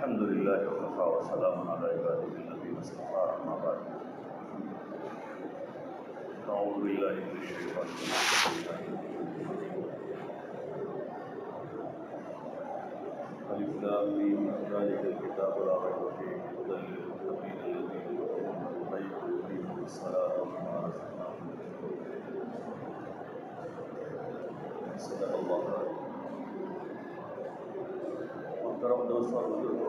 الحمد للہ وکفیٰ وسلام علی عبادہ الذین اصطفیٰ اما بعد اعوذ باللہ من الشیطان الرجیم الف لام میم ذالک الکتاب لا ریب فیہ ھدی للمتقین الذین یؤمنون بالغیب ویقیمون الصلاۃ ومما رزقناہم ينفقون صدق اللہ العظیم۔ محترم دوستوں اور بزرگوں،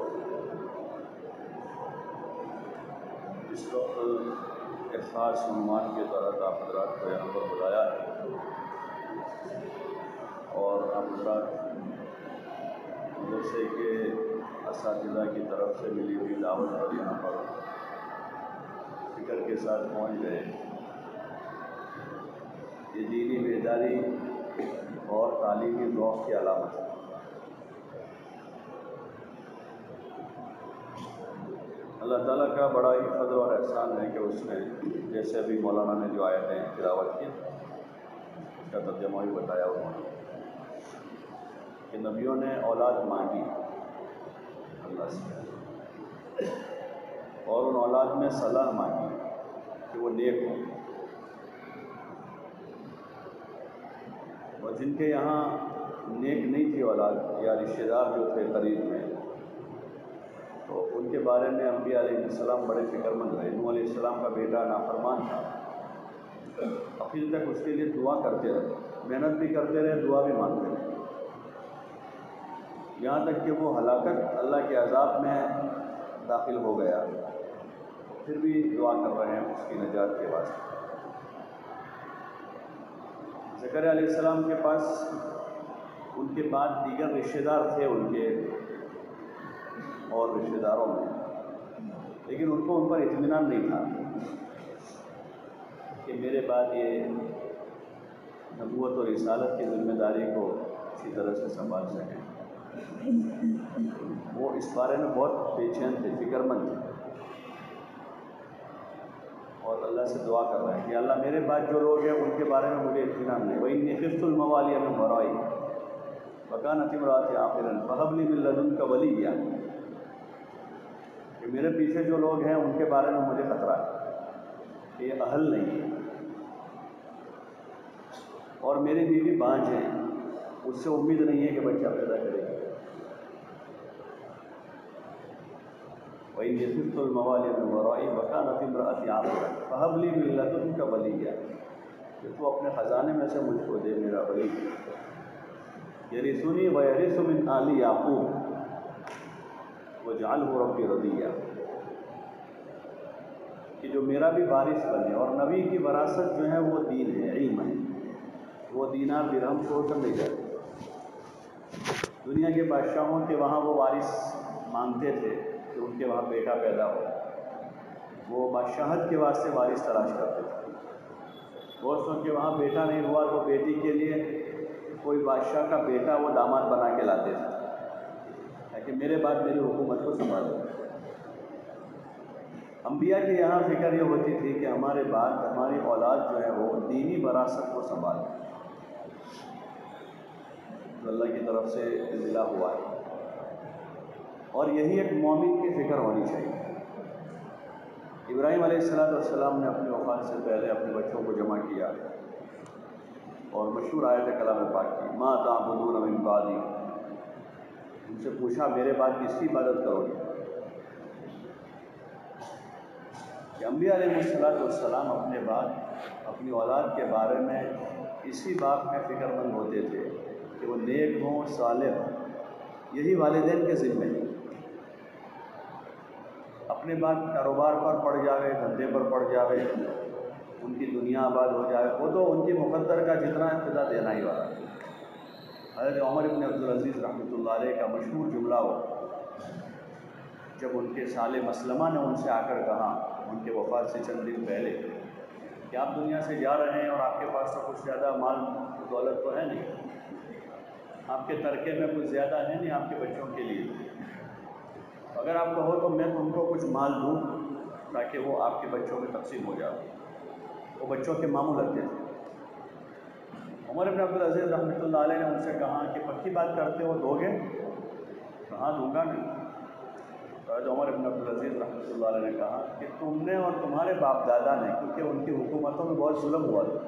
اس وقت ایک خاص عنوان کے تحت آپ حضرات کو یہاں پر بلایا ہے اور آپ حضرات مدرسے کے اساتذہ کی طرف سے ملی ہوئی دعوت پر یہاں پر فکر کے ساتھ پہنچ گئے۔ یہ دینی بیداری اور تعلیمی ذوق کی علامت ہے۔ اللہ تعالیٰ کا بڑا ہی فضل اور احسان ہے کہ اس نے جیسے ابھی مولانا نے جو آیتیں تلاوت کی اس کا ترجمہ بھی بتایا انہوں نے کہ نبیوں نے اولاد مانگی اللہ سے اور ان اولاد میں صلاح مانگی کہ وہ نیک ہوں، اور جن کے یہاں نیک نہیں تھی اولاد یا رشتہ دار جو تھے قریب میں، تو ان کے بارے میں انبیاء علیہ السلام بڑے فکر مند رہے۔ نوح علیہ السلام کا بیٹا نافرمان تھا، آخر تک اس کے لیے دعا کرتے رہے، محنت بھی کرتے رہے، دعا بھی مانگتے رہے، یہاں تک کہ وہ ہلاکت اللہ کے عذاب میں داخل ہو گیا، پھر بھی دعا کر رہے ہیں اس کی نجات کے واسطے۔ زکریا علیہ السلام کے پاس ان کے بعد دیگر رشتہ دار تھے ان کے اور رشتہ داروں میں، لیکن ان کو ان پر اطمینان نہیں تھا کہ میرے بعد یہ نبوت اور رسالت کی ذمہ داری کو اچھی طرح سے سنبھال سکیں۔ وہ اس بارے میں بہت بے چین تھے، فکر مند تھے، اور اللہ سے دعا کر رہے ہیں کہ اللہ میرے بعد جو لوگ ہیں ان کے بارے میں مجھے اطمینان نہیں۔ وَإِنِّي خِفْتُ الْمَوَالِيَ مِنْ وَرَائِي وَكَانَتِ امْرَأَتِي عَاقِرًا فَهَبْ لِي مِن لَّدُنكَ وَلِيًّا، کہ میرے پیچھے جو لوگ ہیں ان کے بارے میں مجھے خطرہ ہے کہ یہ اہل نہیں ہے، اور میری بیوی بانجھ ہیں، اس سے امید نہیں ہے کہ بچہ پیدا کرے گا۔ وَإِنِّي خِفْتُ الْمَوَالِيَ مِنْ وَرَائِي وَكَانَتِ امْرَأَتِي عَاقِرًا فَهَبْ لِي مِن لَّدُنكَ وَلِيًّا، کہ تو اپنے خزانے میں سے مجھ کو دے میرا ولی، يَرِثُنِي وَيَرِثُ مِنْ آلِ يَعْقُوبَ وَاجْعَلْهُ رَبِّ رَضِيًّا، کہ جو میرا بھی وارث بنے۔ اور نبی کی وراثت جو ہے وہ دین ہے، علم ہے، وہ دینار درہم چھوڑ کر نہیں جاتے۔ دنیا کے بادشاہوں کے وہاں وہ وارث مانگتے تھے کہ ان کے وہاں بیٹا پیدا ہو، وہ بادشاہت کے واسطے وارث تلاش کرتے تھے۔ دوستوں کے وہاں بیٹا نہیں ہوا تو بیٹی کے لیے کوئی بادشاہ کا بیٹا وہ داماد بنا کے لاتے تھے کہ میرے بعد میری حکومت کو سنبھالو۔ انبیاء کی یہاں فکر یہ ہوتی تھی کہ ہمارے بعد ہماری اولاد جو ہے وہ دینی وراثت کو سنبھالے، جو اللہ کی طرف سے ضلع ہوا ہے، اور یہی ایک مومن کی فکر ہونی چاہیے۔ ابراہیم علیہ السلام نے اپنی وفات سے پہلے اپنے بچوں کو جمع کیا اور مشہور آیت کلام پاک کی، ما تعبدون من بعدی، ان سے پوچھا میرے بعد کس کی عبادت کرو گے؟ کہ انبیاء علیہ السلام اپنے بعد اپنی اولاد کے بارے میں اسی بات میں فکر مند ہوتے تھے کہ وہ نیک ہوں، صالح ہوں، یہی والدین کے ذمے ہیں۔ اپنے بعد کاروبار پر پڑ جاوے، دھندے پر پڑ جاوے، ان کی دنیا آباد ہو جائے، وہ تو ان کی مقدر کا جتنا ابتدا دینا ہی والا۔ حضرت عمر بن عبدالعزیز رحمۃ اللہ علیہ کا مشہور جملہ ہو، جب ان کے سال مسلمہ نے ان سے آ کر کہا ان کے وفات سے چند دن پہلے کہ آپ دنیا سے جا رہے ہیں اور آپ کے پاس تو کچھ زیادہ مال دولت تو ہے نہیں، آپ کے ترکے میں کچھ زیادہ ہے نہیں آپ کے بچوں کے لیے، اگر آپ کہو تو میں تم کو کچھ مال دوں تاکہ وہ آپ کے بچوں میں تقسیم ہو جائے۔ وہ بچوں کے ماموں لگتے تھے۔ عمر بن عبدالعزیز رحمۃ اللہ علیہ نے ان سے کہا کہ پکی بات کرتے ہو، دو گے؟ کہاں دوں گا نہیں۔ حضرت عمر بن عبدالعزیز رحمۃ اللہ علیہ نے کہا کہ تم نے اور تمہارے باپ دادا نے، کیونکہ ان کی حکومتوں میں بہت ظلم ہوا تھا،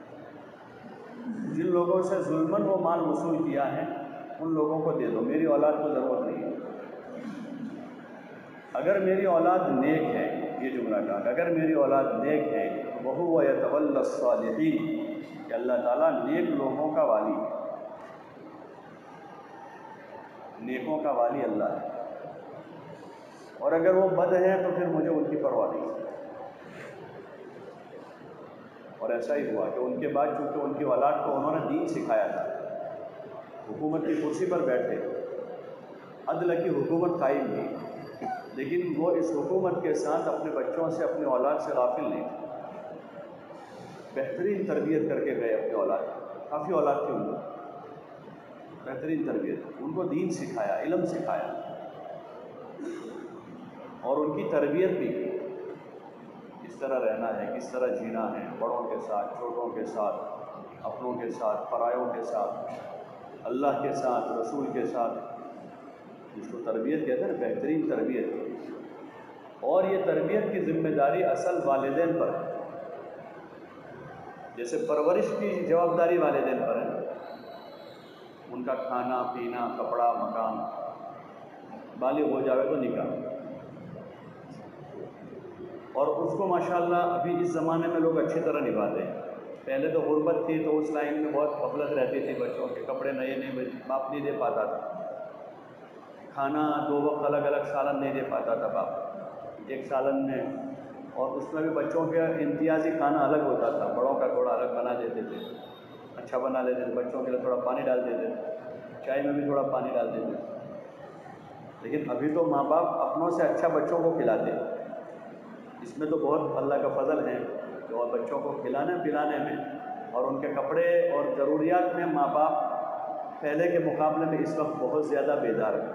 جن لوگوں سے ظلماً وہ مال وصول کیا ہے ان لوگوں کو دے دو، میری اولاد کو ضرورت نہیں ہے۔ اگر میری اولاد نیک ہے، یہ جملہ کہا کہ اگر میری اولاد نیک ہے وَهُوَ يَتَوَلَّى الصَّالِحِينَ، کہ اللہ تعالیٰ نیک لوگوں کا والی ہے، نیکوں کا والی اللہ ہے، اور اگر وہ بد ہیں تو پھر مجھے ان کی پرواہ نہیں۔ اور ایسا ہی ہوا کہ ان کے بعد چونکہ ان کی اولاد کو انہوں نے دین سکھایا تھا، حکومت کی کرسی پر بیٹھے، عدل کی حکومت قائم کی، لیکن وہ اس حکومت کے ساتھ اپنے بچوں سے، اپنی اولاد سے غافل نہیں، بہترین تربیت کر کے گئے اپنے اولاد، کافی اولاد تھی ان کو، بہترین تربیت، ان کو دین سکھایا، علم سکھایا، اور ان کی تربیت بھی کی، کس طرح رہنا ہے، کس طرح جینا ہے، بڑوں کے ساتھ، چھوٹوں کے ساتھ، اپنوں کے ساتھ، پرایوں کے ساتھ، اللہ کے ساتھ، رسول کے ساتھ، جس کو تربیت کہتے ہیں نا، بہترین تربیت۔ اور یہ تربیت کی ذمہ داری اصل والدین پر ہے، جیسے پرورش کی جوابداری والدین پر ہے، ان کا کھانا پینا، کپڑا، مکان، بالغ ہو جاوے تو نکاح، اور اس کو ماشاءاللہ ابھی اس زمانے میں لوگ اچھی طرح نبھاتے ہیں۔ پہلے تو غربت تھی تو اس لائن میں بہت غفلت رہتی تھی، بچوں کے کپڑے نئے نئے باپ نہیں دے پاتا تھا، کھانا 2 وقت الگ الگ سالن نہیں دے پاتا تھا باپ، ایک سالن میں، اور اس میں بھی بچوں کا امتیازی کھانا الگ ہوتا تھا، بڑوں کا تھوڑا الگ بنا دیتے تھے، اچھا بنا لیتے تھے، بچوں کے لیے تھوڑا پانی ڈال دیتے تھے، چائے میں بھی تھوڑا پانی ڈال دیتے تھے۔ لیکن ابھی تو ماں باپ اپنوں سے اچھا بچوں کو کھلاتے ہیں، اس میں تو بہت اللہ کا فضل ہے کہ اور بچوں کو کھلانے پلانے میں اور ان کے کپڑے اور ضروریات میں ماں باپ پہلے کے مقابلے میں اس وقت بہت زیادہ بیدار ہے۔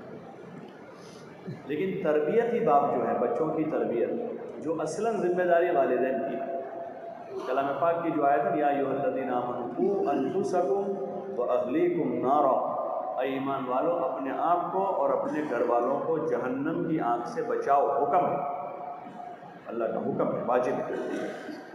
لیکن تربیت ہی باپ جو ہے، بچوں کی تربیت جو اصلاً ذمہ داری والدین کی، کلام پاک کی جو آیت ہے، یا ایھا الذین آمنوا قوا انفسکم واہلیکم نارا، اے ایمان والو اپنے آپ کو اور اپنے گھر والوں کو جہنم کی آگ سے بچاؤ، حکم ہے، اللہ کا حکم ہے، واجب ہے،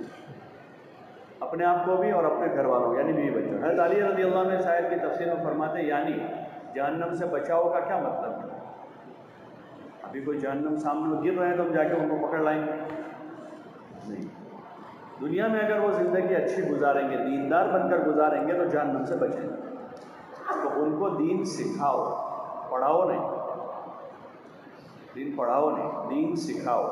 اپنے آپ کو بھی اور اپنے گھر والوں یعنی بیوی بچوں۔ حضرت علی رضی اللہ عنہ اس آیت کی تفسیر میں فرماتے ہیں یعنی جہنم سے بچاؤ کا کیا مطلب ہے؟ ابھی کوئی جہنم سامنے میں گر رہے ہیں تو ہم جا کے ان کو پکڑ لائیں گے؟ نہیں، دنیا میں اگر وہ زندگی اچھی گزاریں گے، دیندار بن کر گزاریں گے تو جہنم سے بچیں گے، تو ان کو دین سکھاؤ، پڑھاؤ نہیں، دین پڑھاؤ نہیں، دین سکھاؤ،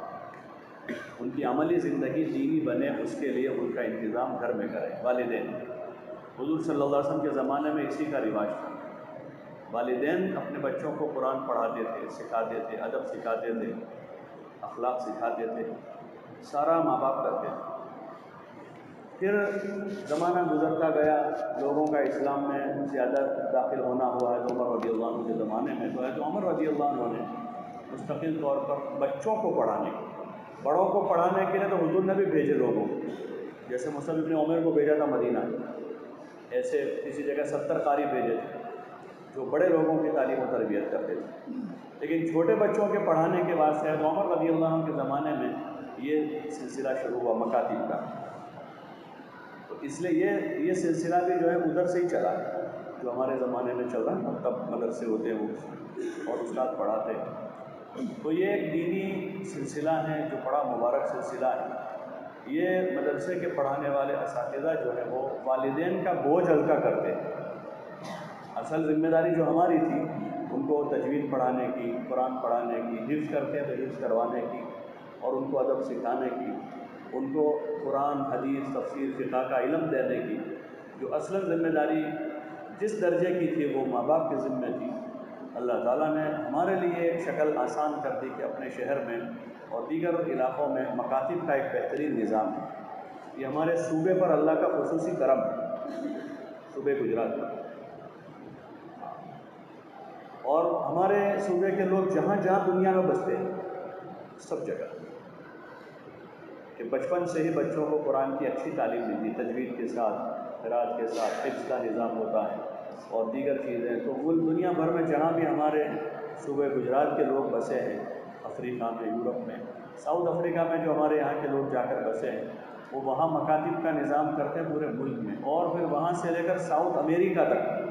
ان کی عملی زندگی دینی بنے، اس کے لیے ان کا انتظام گھر میں کریں والدین۔ حضور صلی اللہ علیہ وسلم کے زمانے میں اسی کا رواج تھا، والدین اپنے بچوں کو قرآن پڑھاتے تھے، سکھاتے تھے، ادب سکھاتے تھے، اخلاق سکھاتے تھے، سارا ماں باپ کرتے تھے۔ پھر زمانہ گزرتا گیا، لوگوں کا اسلام میں زیادہ داخل ہونا ہوا ہے، تو عمر رضی اللہ عنہ کے زمانے میں تو ہے، تو عمر رضی اللہ عنہ نے مستقل طور پر بچوں کو پڑھانے، بڑوں کو پڑھانے کے لیے تو حضور نے بھی بھیجے لوگوں کو، جیسے مصعب بن عمیر کو بھیجا تھا مدینہ، ایسے کسی جگہ 70 قاری بھیجے تھے جو بڑے لوگوں کی تعلیم و تربیت کرتے تھے۔ لیکن چھوٹے بچوں کے پڑھانے کے واسطے ہے تو عمر رضی اللہ عنہ کے زمانے میں یہ سلسلہ شروع ہوا مکاتب کا، تو اس لیے یہ سلسلہ بھی جو ہے ادھر سے ہی چلا ہے، جو ہمارے زمانے میں چل رہا ہے، مکتب مدرسے ہوتے ہیں وہ اور استاد پڑھاتے ہیں، تو یہ ایک دینی سلسلہ ہے جو بڑا مبارک سلسلہ ہے۔ یہ مدرسے کے پڑھانے والے اساتذہ جو ہیں وہ والدین کا بوجھ ہلکا کرتے ہیں، اصل ذمہ داری جو ہماری تھی ان کو تجوید پڑھانے کی، قرآن پڑھانے کی، حفظ کرتے ہیں تو حفظ کروانے کی، اور ان کو ادب سکھانے کی، ان کو قرآن، حدیث، تفسیر، فقہ کا علم دینے کی، جو اصل ذمہ داری جس درجے کی تھی وہ ماں باپ کے ذمہ تھی، اللہ تعالیٰ نے ہمارے لیے ایک شکل آسان کر دی کہ اپنے شہر میں اور دیگر علاقوں میں مکاتب کا ایک بہترین نظام ہے۔ یہ ہمارے صوبے پر اللہ کا خصوصی کرم ہے، صوبے گجرات پر، اور ہمارے صوبے کے لوگ جہاں جہاں دنیا میں بستے ہیں سب جگہ، کہ بچپن سے ہی بچوں کو قرآن کی اچھی تعلیم ملتی، تجوید کے ساتھ، قرات کے ساتھ، حفظ کا نظام ہوتا ہے اور دیگر چیزیں، تو وہ دنیا بھر میں جہاں بھی ہمارے صوبے گجرات کے لوگ بسے ہیں افریقہ میں، یورپ میں، ساؤتھ افریقہ میں جو ہمارے یہاں کے لوگ جا کر بسے ہیں، وہ وہاں مکاتب کا نظام کرتے ہیں پورے ملک میں، اور پھر وہاں سے لے کر ساؤتھ امریکہ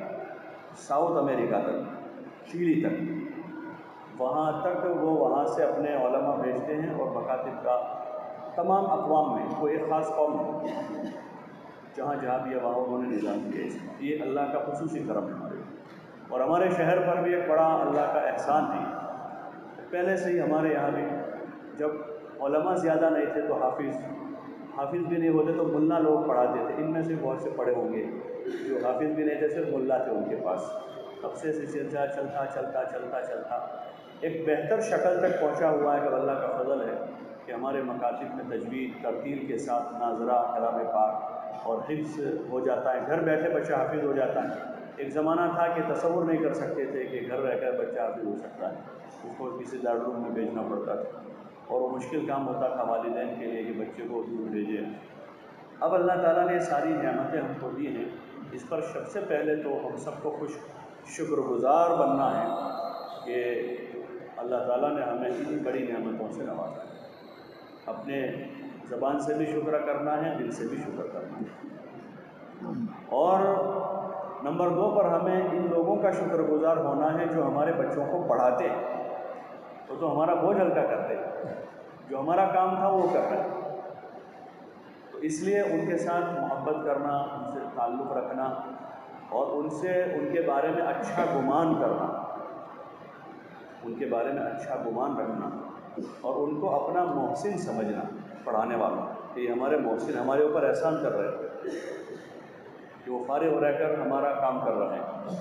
تک، چیلی تک، وہاں تک وہ وہاں سے اپنے علماء بھیجتے ہیں، اور مکاتب کا تمام اقوام میں، کوئی ایک خاص قوم نہیں، جہاں بھی ہے وہاں انہوں نے نظام کیا اس میں۔ یہ اللہ کا خصوصی کرم ہے ہمارے، اور ہمارے شہر پر بھی ایک بڑا اللہ کا احسان ہے۔ پہلے سے ہی ہمارے یہاں بھی جب علماء زیادہ نہیں تھے تو حافظ بھی نہیں ہوتے تو ملا لوگ پڑھاتے تھے، ان میں سے بہت سے پڑھے ہوں گے جو حافظ بھی نہیں تھے، صرف ملا تھے ان کے پاس۔ اب سے سلسلہ چلتا ایک بہتر شکل تک پہنچا ہوا ہے کہ اللہ کا فضل ہے کہ ہمارے مکاتب میں تجوید ترتیل کے ساتھ ناظرہ کلام پاک اور حفظ ہو جاتا ہے، گھر بیٹھے بچہ حافظ ہو جاتا ہے۔ ایک زمانہ تھا کہ تصور نہیں کر سکتے تھے کہ گھر رہ کر بچہ حافظ ہو سکتا ہے، اس کو کسی دارالعلوم میں بھیجنا پڑتا تھا، اور وہ مشکل کام ہوتا تھا والدین کے لیے کہ بچے کو دور بھیجیں۔ اب اللہ تعالیٰ نے ساری نعمتیں ہم کو دی ہیں، اس پر سب سے پہلے تو ہم سب کو شکر گزار بننا ہے کہ اللہ تعالیٰ نے ہمیں ان بڑی نعمتوں سے نوازا ہے۔ اپنے زبان سے بھی شکر کرنا ہے، دل سے بھی شکر کرنا ہے، اور نمبر 2 پر ہمیں ان لوگوں کا شکر گزار ہونا ہے جو ہمارے بچوں کو پڑھاتے ہیں، وہ تو ہمارا بوجھ ہلکا کرتے ہیں، جو ہمارا کام تھا وہ کر رہے ہیں، تو اس لیے ان کے ساتھ محبت کرنا، ان سے تعلق رکھنا، اور ان کے بارے میں اچھا گمان کرنا، ان کے بارے میں اچھا گمان رکھنا، اور ان کو اپنا محسن سمجھنا، پڑھانے والا کہ یہ ہمارے محسن ہمارے اوپر احسان کر رہے ہیں کہ وہ فارغ رہ کر ہمارا کام کر رہے ہیں۔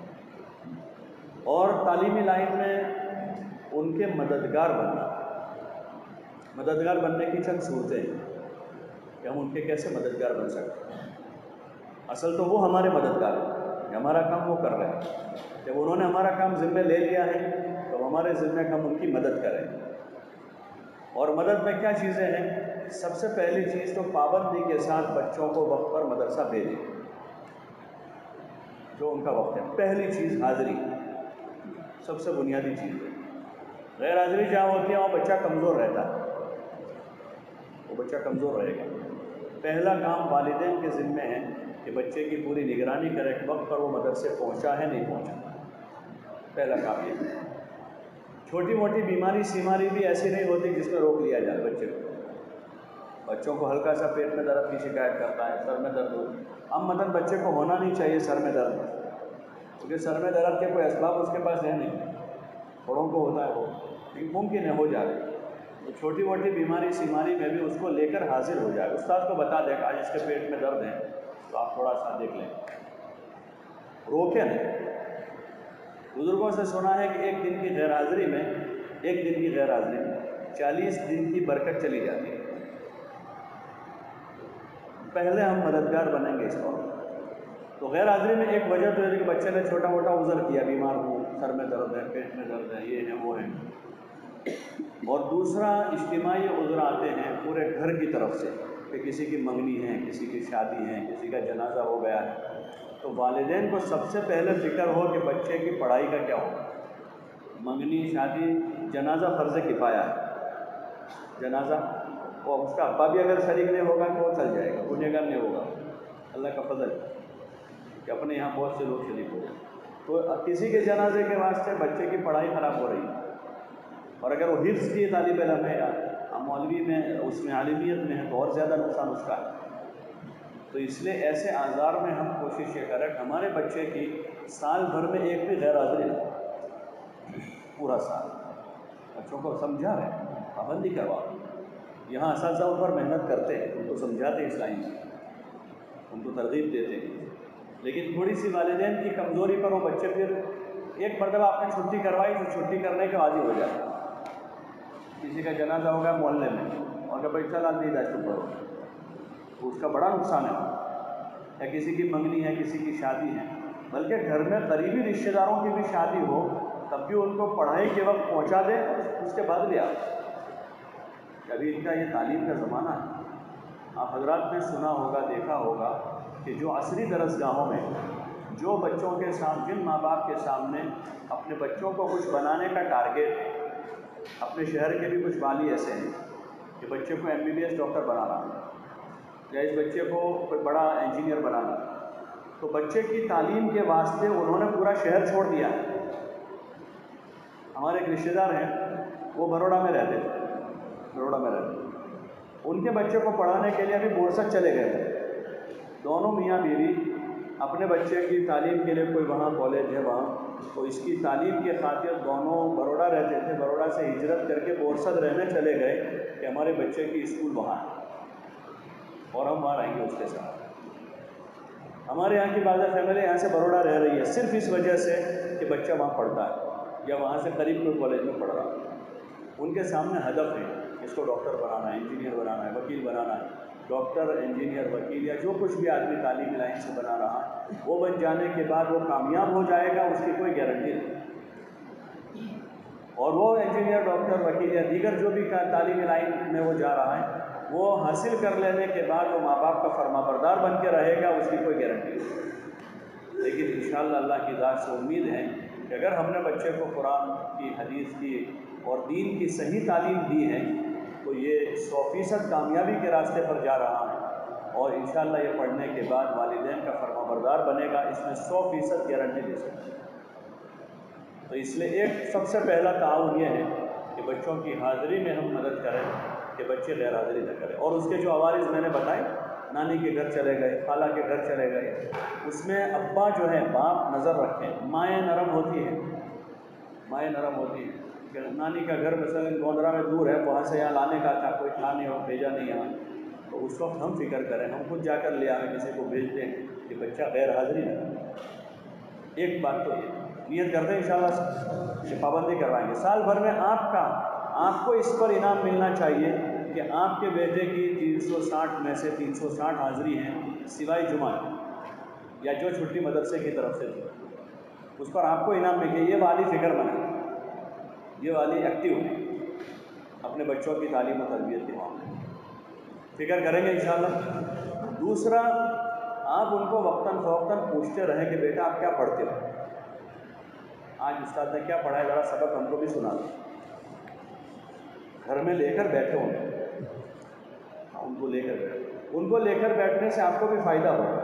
اور تعلیمی لائن میں ان کے مددگار بننے کی چند صورتیں ہیں کہ ہم ان کے کیسے مددگار بن سکتے ہیں۔ اصل تو وہ ہمارے مددگار ہیں، ہمارا کام وہ کر رہے ہیں، جب انہوں نے ہمارا کام ذمہ لے لیا ہے تو ہمارے ذمہ ہم ان کی مدد کریں۔ اور مدد میں کیا چیزیں ہیں؟ سب سے پہلی چیز تو پابندی کے ساتھ بچوں کو وقت پر مدرسہ بھیجیں، جو ان کا وقت ہے۔ پہلی چیز حاضری، سب سے بنیادی چیز ہے۔ غیر حاضری جہاں ہوتی ہے وہاں بچہ کمزور رہتا ہے، وہ بچہ کمزور رہے گا۔ پہلا کام والدین کے ذمہ ہے کہ بچے کی پوری نگرانی کرے کہ وقت پر وہ مدرسے پہنچا ہے نہیں پہنچا، پہلا کام یہ ہے۔ چھوٹی موٹی بیماری سیماری بھی ایسی نہیں ہوتی جس میں روک لیا جائے بچے کو۔ بچوں کو ہلکا سا پیٹ میں درد کی شکایت کرتا ہے، سر میں درد ہو، مثلاً بچے کو ہونا نہیں چاہیے سر میں درد، کیونکہ سر میں درد کے کوئی اسباب اس کے پاس ہے نہیں، بڑوں کو ہوتا ہے وہ، لیکن ممکن ہے ہو جائے، تو چھوٹی موٹی بیماری سیماری میں بھی اس کو لے کر حاضر ہو جائے۔ استاد کو بتا دے کہ آج اس کے پیٹ میں درد ہے تو آپ تھوڑا سا دیکھ لیں، روکے نہیں۔ بزرگوں سے سنا ہے کہ ایک دن کی غیر حاضری میں 40 دن کی برکت چلی جاتی ہے۔ پہلے ہم مددگار بنیں گے اس کو۔ تو غیر حاضری میں ایک وجہ تو ہے کہ بچے نے چھوٹا موٹا عذر کیا، بیمار ہوں، سر میں درد ہے، پیٹ میں درد ہے، یہ ہے وہ ہے، اور دوسرا اجتماعی عذر آتے ہیں پورے گھر کی طرف سے کہ کسی کی منگنی ہے، کسی کی شادی ہے، کسی کا جنازہ ہو گیا ہے، تو والدین کو سب سے پہلے فکر ہو کہ بچے کی پڑھائی کا کیا ہو۔ منگنی، شادی، جنازہ فرض کفایہ ہے، جنازہ وہ اس کا ابا بھی اگر شریک نہیں ہوگا تو وہ چل جائے گا، گنہگار نہیں ہوگا، اللہ کا فضل کہ اپنے یہاں بہت سے لوگ شریک ہو جائیں۔ تو کسی کے جنازے کے واسطے بچے کی پڑھائی خراب ہو رہی ہے، اور اگر وہ حفظ کی طالب علم ہے یا مولوی میں اس میں عالمیت میں ہے تو اور زیادہ نقصان اس کا ہے۔ تو اس لیے ایسے اعذار میں ہم کوشش یہ کریں کہ ہمارے بچے کی سال بھر میں ایک بھی غیر حاضری نہیں، پورا سال بچوں کو سمجھا رہے ہیں، پابندی کروا رہے ہیں۔ یہاں اساتذہ ان پر محنت کرتے ہیں، ان کو سمجھاتے ہیں اس لائن میں، ان کو ترغیب دیتے ہیں، لیکن تھوڑی سی والدین کی کمزوری پر وہ بچے پھر ایک مرتبہ آپ نے چھٹی کروائی تو چھٹی کرنے کے عادی ہو جاتے ہیں۔ کسی کا جنازہ ہو گیا محلے میں اور کہ بھائی چل آج نہیں جا چکا ہو، تو اس کا بڑا نقصان ہے۔ یا کسی کی منگنی ہے، کسی کی شادی ہے، بلکہ گھر میں قریبی رشتہ داروں کی بھی شادی ہو تب بھی ان کو پڑھائی کے وقت پہنچا دیں، اس کے بعد بھی آپ ابھی ان کا یہ تعلیم کا زمانہ ہے۔ آپ حضرات نے سنا ہوگا، دیکھا ہوگا کہ جو عصری درس گاہوں میں جو بچوں کے سامنے، جن ماں باپ کے سامنے اپنے بچوں کو کچھ بنانے کا ٹارگیٹ ہے، اپنے شہر کے بھی کچھ والی ایسے ہیں کہ بچے کو MBBS ڈاکٹر بنانا یا اس بچے کو کوئی بڑا انجینئر بنانا، تو بچے کی تعلیم کے واسطے انہوں نے پورا شہر چھوڑ دیا ہے۔ ہمارے ایک رشتہ دار ہیں، وہ بروڑا میں رہتے تھے، ان کے بچے کو پڑھانے کے لیے ابھی بورسٹ چلے گئے تھے، دونوں میاں بیوی اپنے بچے کی تعلیم کے لیے، کوئی وہاں کالج ہے وہاں، تو اس کی تعلیم کے خاطر دونوں بروڑا رہتے تھے، بروڑا سے ہجرت کر کے بورسٹ رہنے چلے گئے کہ ہمارے بچے کی اسکول وہاں ہے اور ہم وہاں رہیں گے اس کے ساتھ۔ ہمارے یہاں کی بعض فیملی یہاں سے بروڑا رہ رہی ہے صرف اس وجہ سے کہ بچہ وہاں پڑھتا ہے یا وہاں سے قریب کوئی کالج میں پڑھ رہا ہے۔ ان کے سامنے ہدف ہے، اس کو ڈاکٹر بنانا ہے، انجینئر بنانا ہے، وکیل بنانا ہے۔ ڈاکٹر، انجینئر، وکیل یا جو کچھ بھی آدمی تعلیمی لائن سے بنا رہا ہے، وہ بن جانے کے بعد وہ کامیاب ہو جائے گا، اس کی کوئی گارنٹی نہیں۔ اور وہ انجینئر، ڈاکٹر، وکیل یا دیگر جو بھی تعلیمی لائن میں وہ جا رہا ہے، وہ حاصل کر لینے کے بعد وہ ماں باپ کا فرما بردار بن کے رہے گا، اس کی کوئی گارنٹی نہیں۔ لیکن انشاءاللہ اللہ کی ذات سے امید ہے کہ اگر ہم نے بچے کو قرآن کی، حدیث کی اور دین کی صحیح تعلیم دی ہے تو یہ 100% کامیابی کے راستے پر جا رہا ہے، اور انشاءاللہ یہ پڑھنے کے بعد والدین کا فرما بردار بنے گا، اس میں 100% گارنٹی دے سکتے ہیں۔ تو اس لیے ایک سب سے پہلا تعاون یہ ہے کہ بچوں کی حاضری میں ہم مدد کریں کہ بچے غیر حاضری نہ کریں۔ اور اس کے جو عوارض میں نے بتائے، نانی کے گھر چلے گئے، خالہ کے گھر چلے گئے، اس میں ابا جو ہے، باپ نظر رکھیں، مائیں نرم ہوتی ہیں، مائیں نرم ہوتی ہیں کہ نانی کا گھر مثلا گوندرا میں دور ہے، وہاں سے یہاں لانے کا تھا، کوئی تھا نہیں ہو، بھیجا نہیں یہاں، تو اس وقت ہم فکر کریں، ہم خود جا کر لے آئیں، کسی کو بھیج دیں کہ بچہ غیر حاضری نہ کرے۔ ایک بات تو یہ نیت کرتے ہیں انشاءاللہ پابندی کروائیں گے، سال بھر میں آپ کو اس پر انعام ملنا چاہیے کہ آپ کے بیٹے کی 360 میں سے 360 حاضری ہیں، سوائے جمعہ یا جو چھٹی مدرسے کی طرف سے تھی، اس پر آپ کو انعام ملے۔ یہ والی فکر بنائیں، یہ والی ایکٹیو ہے اپنے بچوں کی تعلیم و تربیت کے معاملے میں، فکر کریں گے انشاءاللہ۔ دوسرا، آپ ان کو وقتاً فوقتاً پوچھتے رہیں کہ بیٹا آپ کیا پڑھتے ہو، آج استاد نے کیا پڑھایا، ذرا سبق ہم کو بھی سنا دیں۔ گھر میں لے کر بیٹھے ہوں، ان کو لے کر بیٹھنے سے آپ کو بھی فائدہ ہوگا،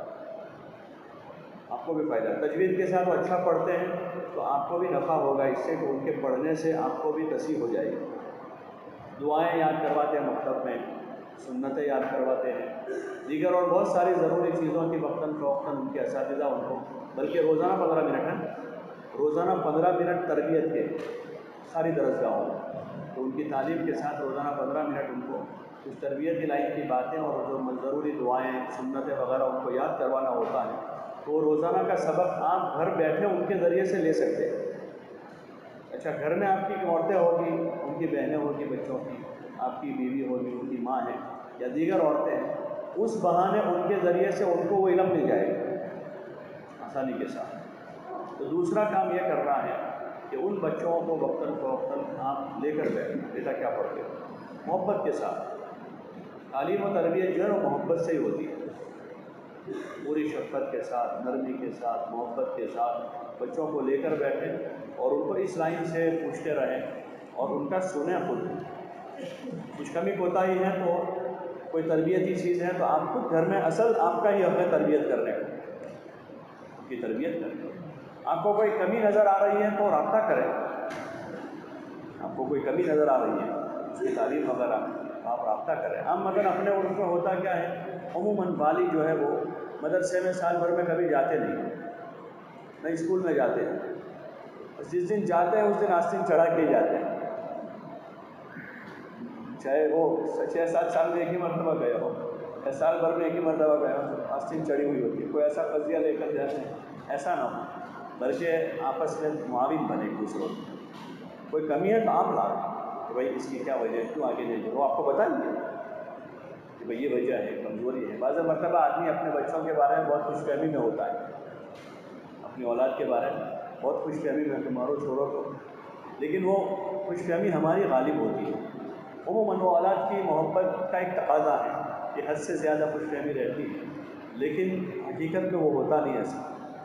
آپ کو بھی فائدہ، تجوید کے ساتھ وہ اچھا پڑھتے ہیں تو آپ کو بھی نفع ہوگا اس سے، کہ ان کے پڑھنے سے آپ کو بھی تصحیح ہو جائے گی۔ دعائیں یاد کرواتے ہیں مکتب میں، سنتیں یاد کرواتے ہیں، دیگر اور بہت ساری ضروری چیزوں کی وقتاً فوقتاً ان کے اساتذہ ان کو، بلکہ روزانہ 15 منٹ ہے، روزانہ 15 منٹ تربیت کے ساری درسگاہوں میں، تو ان کی تعلیم کے ساتھ روزانہ 15 منٹ ان کو کچھ تربیت کی لائن کی باتیں اور جو ضروری دعائیں، سنتیں وغیرہ ان کو یاد کروانا ہوتا ہے، تو روزانہ کا سبق آپ گھر بیٹھے ان کے ذریعے سے لے سکتے ہیں۔ اچھا، گھر میں آپ کی عورتیں ہوگی، ان کی بہنیں ہوگی، بچوں کی، آپ کی بیوی ہوگی، ان کی ماں ہے یا دیگر عورتیں ہیں، اس بہانے ان کے ذریعے سے ان کو وہ علم مل جائے گا آسانی کے ساتھ۔ تو دوسرا کام یہ کر رہا ہے کہ ان بچوں کو وقتاً فوقتاً آپ لے کر بیٹھیں، بیٹا کیا پڑھتے ہو، محبت کے ساتھ۔ تعلیم و تربیت جو ہے وہ محبت سے ہی ہوتی ہے، پوری شفقت کے ساتھ، نرمی کے ساتھ، محبت کے ساتھ بچوں کو لے کر بیٹھیں اور ان کو اس لائن سے پوچھتے رہیں اور ان کا سنیں خود۔ کچھ کمی کوتاہی ہے تو کوئی تربیتی چیز ہے تو آپ خود گھر میں، اصل آپ کا ہی اپنے تربیت کرنے کو، ان کی تربیت کرنے کو۔ آپ کو کوئی کمی نظر آ رہی ہے تو رابطہ کریں، آپ کو کوئی کمی نظر آ رہی ہے اس کی تعلیم وغیرہ، آپ رابطہ کریں۔ ہم مگر اپنے عرف میں ہوتا کیا ہے، عموماً والی جو ہے وہ مدرسے میں سال بھر میں کبھی جاتے نہیں، نہ اسکول میں جاتے ہیں، جس دن جاتے ہیں اس دن آستین چڑھا کے ہی جاتے ہیں، چاہے وہ 6-7 سال میں ایک ہی مرتبہ گئے ہو، یا سال بھر میں ایک ہی مرتبہ گئے ہو، آستین چڑھی ہوئی ہوتی ہے۔ کوئی ایسا قضیہ لے کر جاتے ہیں، ایسا نہ ہو، بلکہ آپس میں معاون بنے ایک دوسروں میں۔ کوئی کمی ہے تو آپ لا کہ بھائی اس کی کیا وجہ ہے، کیوں آگے نہیں، وہ آپ کو بتائیں گے کہ بھئی یہ وجہ ہے، کمزوری ہے۔ بعض مرتبہ آدمی اپنے بچوں کے بارے میں بہت خوش فہمی میں ہوتا ہے، اپنی اولاد کے بارے میں بہت خوش فہمی میں کہ مارو چھوڑو تو، لیکن وہ خوش فہمی ہماری غالب ہوتی ہے۔ عموماً وہ اولاد کی محبت کا ایک تقاضا ہے کہ حد سے زیادہ خوش فہمی رہتی ہے، لیکن حقیقت میں وہ ہوتا نہیں ایسا۔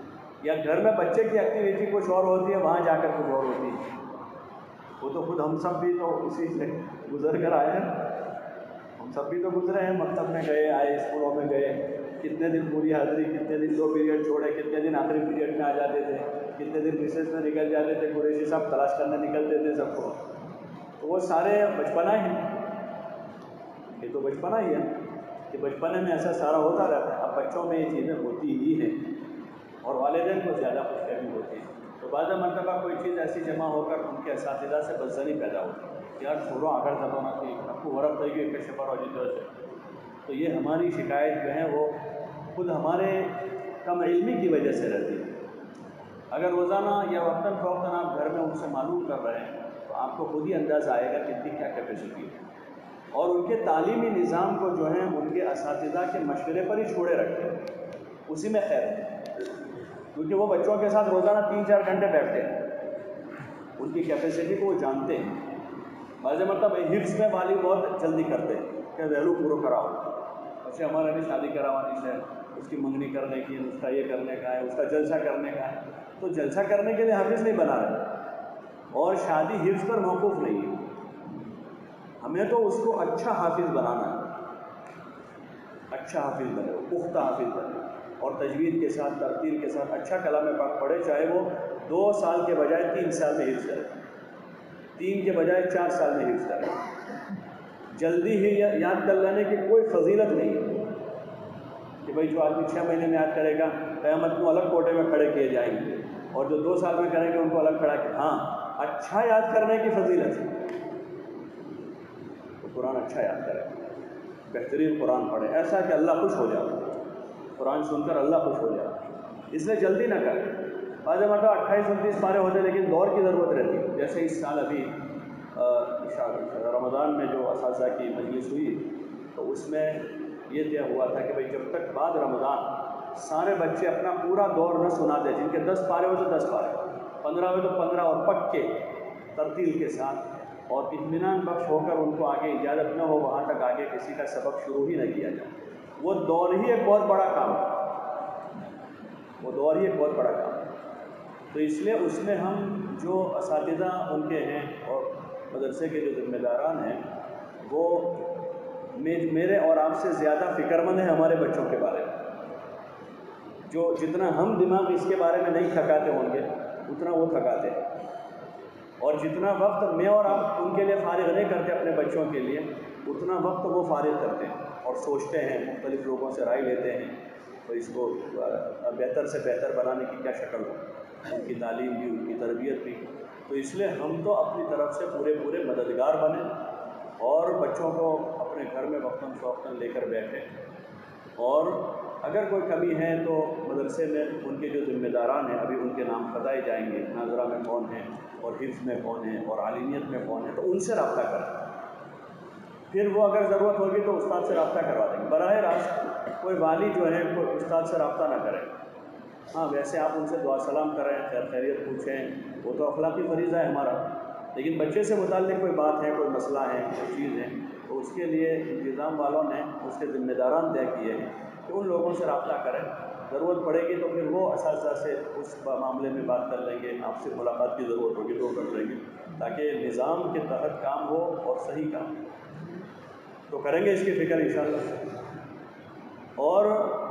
یا گھر میں بچے کی ایکٹیویٹی کچھ اور ہوتی ہے، وہاں جا کر کچھ اور ہوتی ہے. وہ تو خود ہم سب بھی تو اسی سے گزر کر آئے ہیں. ہم سب بھی تو گزرے ہیں، مکتب میں گئے آئے، اسکولوں میں گئے، کتنے دن پوری حاضری، کتنے دن 2 پیریڈ چھوڑے، کتنے دن آخری پیریڈ میں آ جاتے تھے، کتنے دن ریسیس میں نکل جاتے تھے، قریشی صاحب تلاش کرنے نکلتے تھے سب کو. تو وہ سارے بچپنا ہی ہیں. یہ تو بچپنا ہی ہے کہ بچپنے میں ایسا سارا ہوتا رہتا ہے. اب بچوں میں یہ چیزیں ہوتی ہی ہیں اور والدین کو زیادہ خوش فہمی ہوتی ہے. تو بعض مرتبہ کوئی چیز ایسی جمع ہو کر ان کے اساتذہ سے بدزنی پیدا ہوتی ہے کہ یار چھوڑو آگر زدو نہ کہ آپ کو ورق دے گی ایک شفر ہو جاتے سے. تو یہ ہماری شکایت جو ہے وہ خود ہمارے کم علمی کی وجہ سے رہتی ہے. اگر روزانہ یا وقتاً فوقتاً آپ گھر میں ان سے معلوم کر رہے ہیں تو آپ کو خود ہی اندازہ آئے گا کہ ان کی کیا کیپیسٹی ہے. اور ان کے تعلیمی نظام کو جو ہے ان کے اساتذہ کے مشورے پر ہی چھوڑے رکھتے ہیں، اسی میں خیر ہے. کیونکہ وہ بچوں کے ساتھ روزانہ 3-4 گھنٹے بیٹھتے ہیں، ان کی کیپیسٹی کو وہ جانتے ہیں. بعض مرتبہ حفظ میں والی بہت جلدی کرتے ہیں کہ ویلو پورو کراؤ. اچھا ہمارے بھی شادی کراوانی سے، اس کی منگنی کرنے کی، اس کا یہ کرنے کا ہے، اس کا جلسہ کرنے کا ہے. تو جلسہ کرنے کے لیے حافظ نہیں بنا رہے، اور شادی حفظ پر موقوف نہیں ہے. ہمیں تو اس کو اچھا حافظ بنانا ہے، اچھا حافظ بنے، پختہ حافظ بنے، اور تجوید کے ساتھ ترتیل کے ساتھ اچھا کلام پاک پڑھے، چاہے وہ 2 سال کے بجائے 3 سال میں حفظ کرے، 3 کے بجائے 4 سال میں حفظ کرے. جلدی ہی یاد کر لینے کی کوئی فضیلت نہیں ہے کہ بھائی جو آدمی 6 مہینے میں یاد کرے گا قیامت کو الگ کوٹے میں کھڑے کیے جائیں گے، اور جو 2 سال میں کریں گے ان کو الگ کھڑا کیا. ہاں اچھا یاد کرنے کی فضیلت ہے، تو قرآن اچھا یاد کرے، بہترین قرآن پڑھے، ایسا کہ اللہ خوش ہو جائے، قرآن سن کر اللہ خوش ہو جائے. اس لیے جلدی نہ کریں. بعض مرتبہ 28-29 پارے ہوتے ہیں، لیکن دور کی ضرورت رہتی ہے. جیسے اس سال ابھی رمضان میں جو اساتذہ کی مجلس ہوئی تو اس میں یہ طے ہوا تھا کہ بھائی جب تک بعد رمضان سارے بچے اپنا پورا دور نہ سنا دیں، جن کے 10 پارے ہو تو 10 پارے، 15 ہوئے تو 15، اور پکے ترتیل کے ساتھ اور اطمینان بخش ہو کر ان کو آگے اجازت نہ ہو وہاں تک آگے کسی کا سبق شروع ہی نہ کیا جائے. وہ دور ہی ایک بہت بڑا کام ہے، وہ دور ہی ایک بہت بڑا کام ہے. تو اس لیے اس میں ہم جو اساتذہ ان کے ہیں اور مدرسے کے جو ذمہ داران ہیں وہ میرے اور آپ سے زیادہ فکر مند ہیں ہمارے بچوں کے بارے میں. جو جتنا ہم دماغ اس کے بارے میں نہیں تھکاتے ہوں گے اتنا وہ تھکاتے ہیں، اور جتنا وقت میں اور آپ ان کے لیے فارغ نہیں کرتے اپنے بچوں کے لیے اتنا وقت وہ فارغ کرتے ہیں اور سوچتے ہیں، مختلف لوگوں سے رائے لیتے ہیں تو اس کو بہتر سے بہتر بنانے کی کیا شکل ہو، ان کی تعلیم بھی، ان کی تربیت بھی. تو اس لیے ہم تو اپنی طرف سے پورے مددگار بنیں اور بچوں کو اپنے گھر میں وقتاً فوقتاً لے کر بیٹھیں. اور اگر کوئی کمی ہے تو مدرسے میں ان کے جو ذمہ داران ہیں ابھی ان کے نام بتائے جائیں گے، ناظرہ میں کون ہیں اور حفظ میں کون ہیں اور عالمیت میں کون ہیں، تو ان سے رابطہ کریں. پھر وہ اگر ضرورت ہوگی تو استاد سے رابطہ کروا دیں گے. براہ راست کوئی والی جو ہے کوئی استاد سے رابطہ نہ کرے. ہاں ویسے آپ ان سے دعا سلام کریں، خیر خیریت پوچھیں، وہ تو اخلاقی فریضہ ہے ہمارا. لیکن بچے سے متعلق کوئی بات ہے، کوئی مسئلہ ہے، کوئی چیز ہے، تو اس کے لیے انتظام والوں نے اس کے ذمہ داران طے کیے ہیں کہ ان لوگوں سے رابطہ کریں. ضرورت پڑے گی تو پھر وہ اساتذہ سے اس معاملے میں بات کر لیں گے، آپ سے ملاقات کی ضرورت ہوگی تو کر لیں گے، تاکہ نظام کے تحت کام ہو اور صحیح کام. تو کریں گے اس کی فکر انشاءاللہ. اور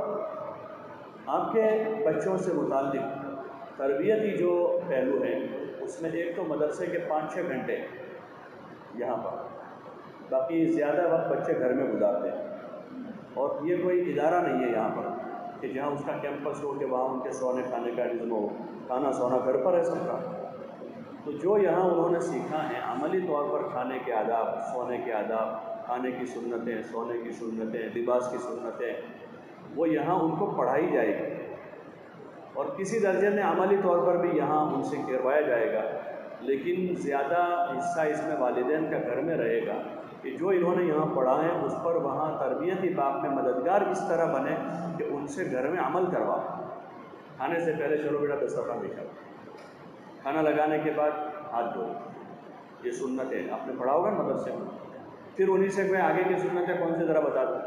آپ کے بچوں سے متعلق تربیتی جو پہلو ہیں اس میں ایک تو مدرسے کے 5-6 گھنٹے یہاں پر، باقی زیادہ وقت بچے گھر میں گزارتے ہیں. اور یہ کوئی ادارہ نہیں ہے یہاں پر کہ جہاں اس کا کیمپس ہو کہ وہاں ان کے سونے کھانے کا نظم ہو، کھانا سونا گھر پر ہے سب کا. تو جو یہاں انہوں نے سیکھا ہے عملی طور پر، کھانے کے آداب، سونے کے آداب، کھانے کی سنتیں، سونے کی سنتیں، لباس کی سنتیں، وہ یہاں ان کو پڑھائی جائے گی. اور کسی درجے میں عملی طور پر بھی یہاں ان سے کروایا جائے گا، لیکن زیادہ حصہ اس میں والدین کا گھر میں رہے گا کہ جو انہوں نے یہاں پڑھا ہے اس پر وہاں تربیتی باب میں مددگار اس طرح بنے کہ ان سے گھر میں عمل کروا. کھانے سے پہلے چلو بیٹا دسترخوان بچھاؤ، کھانا لگانے کے بعد ہاتھ دھو، یہ سنتیں آپ نے پڑھا ہوگا مدرسے میں. پھر انہیں سے کوئی آگے کی سنتیں کون سی ذرا بتا دوں.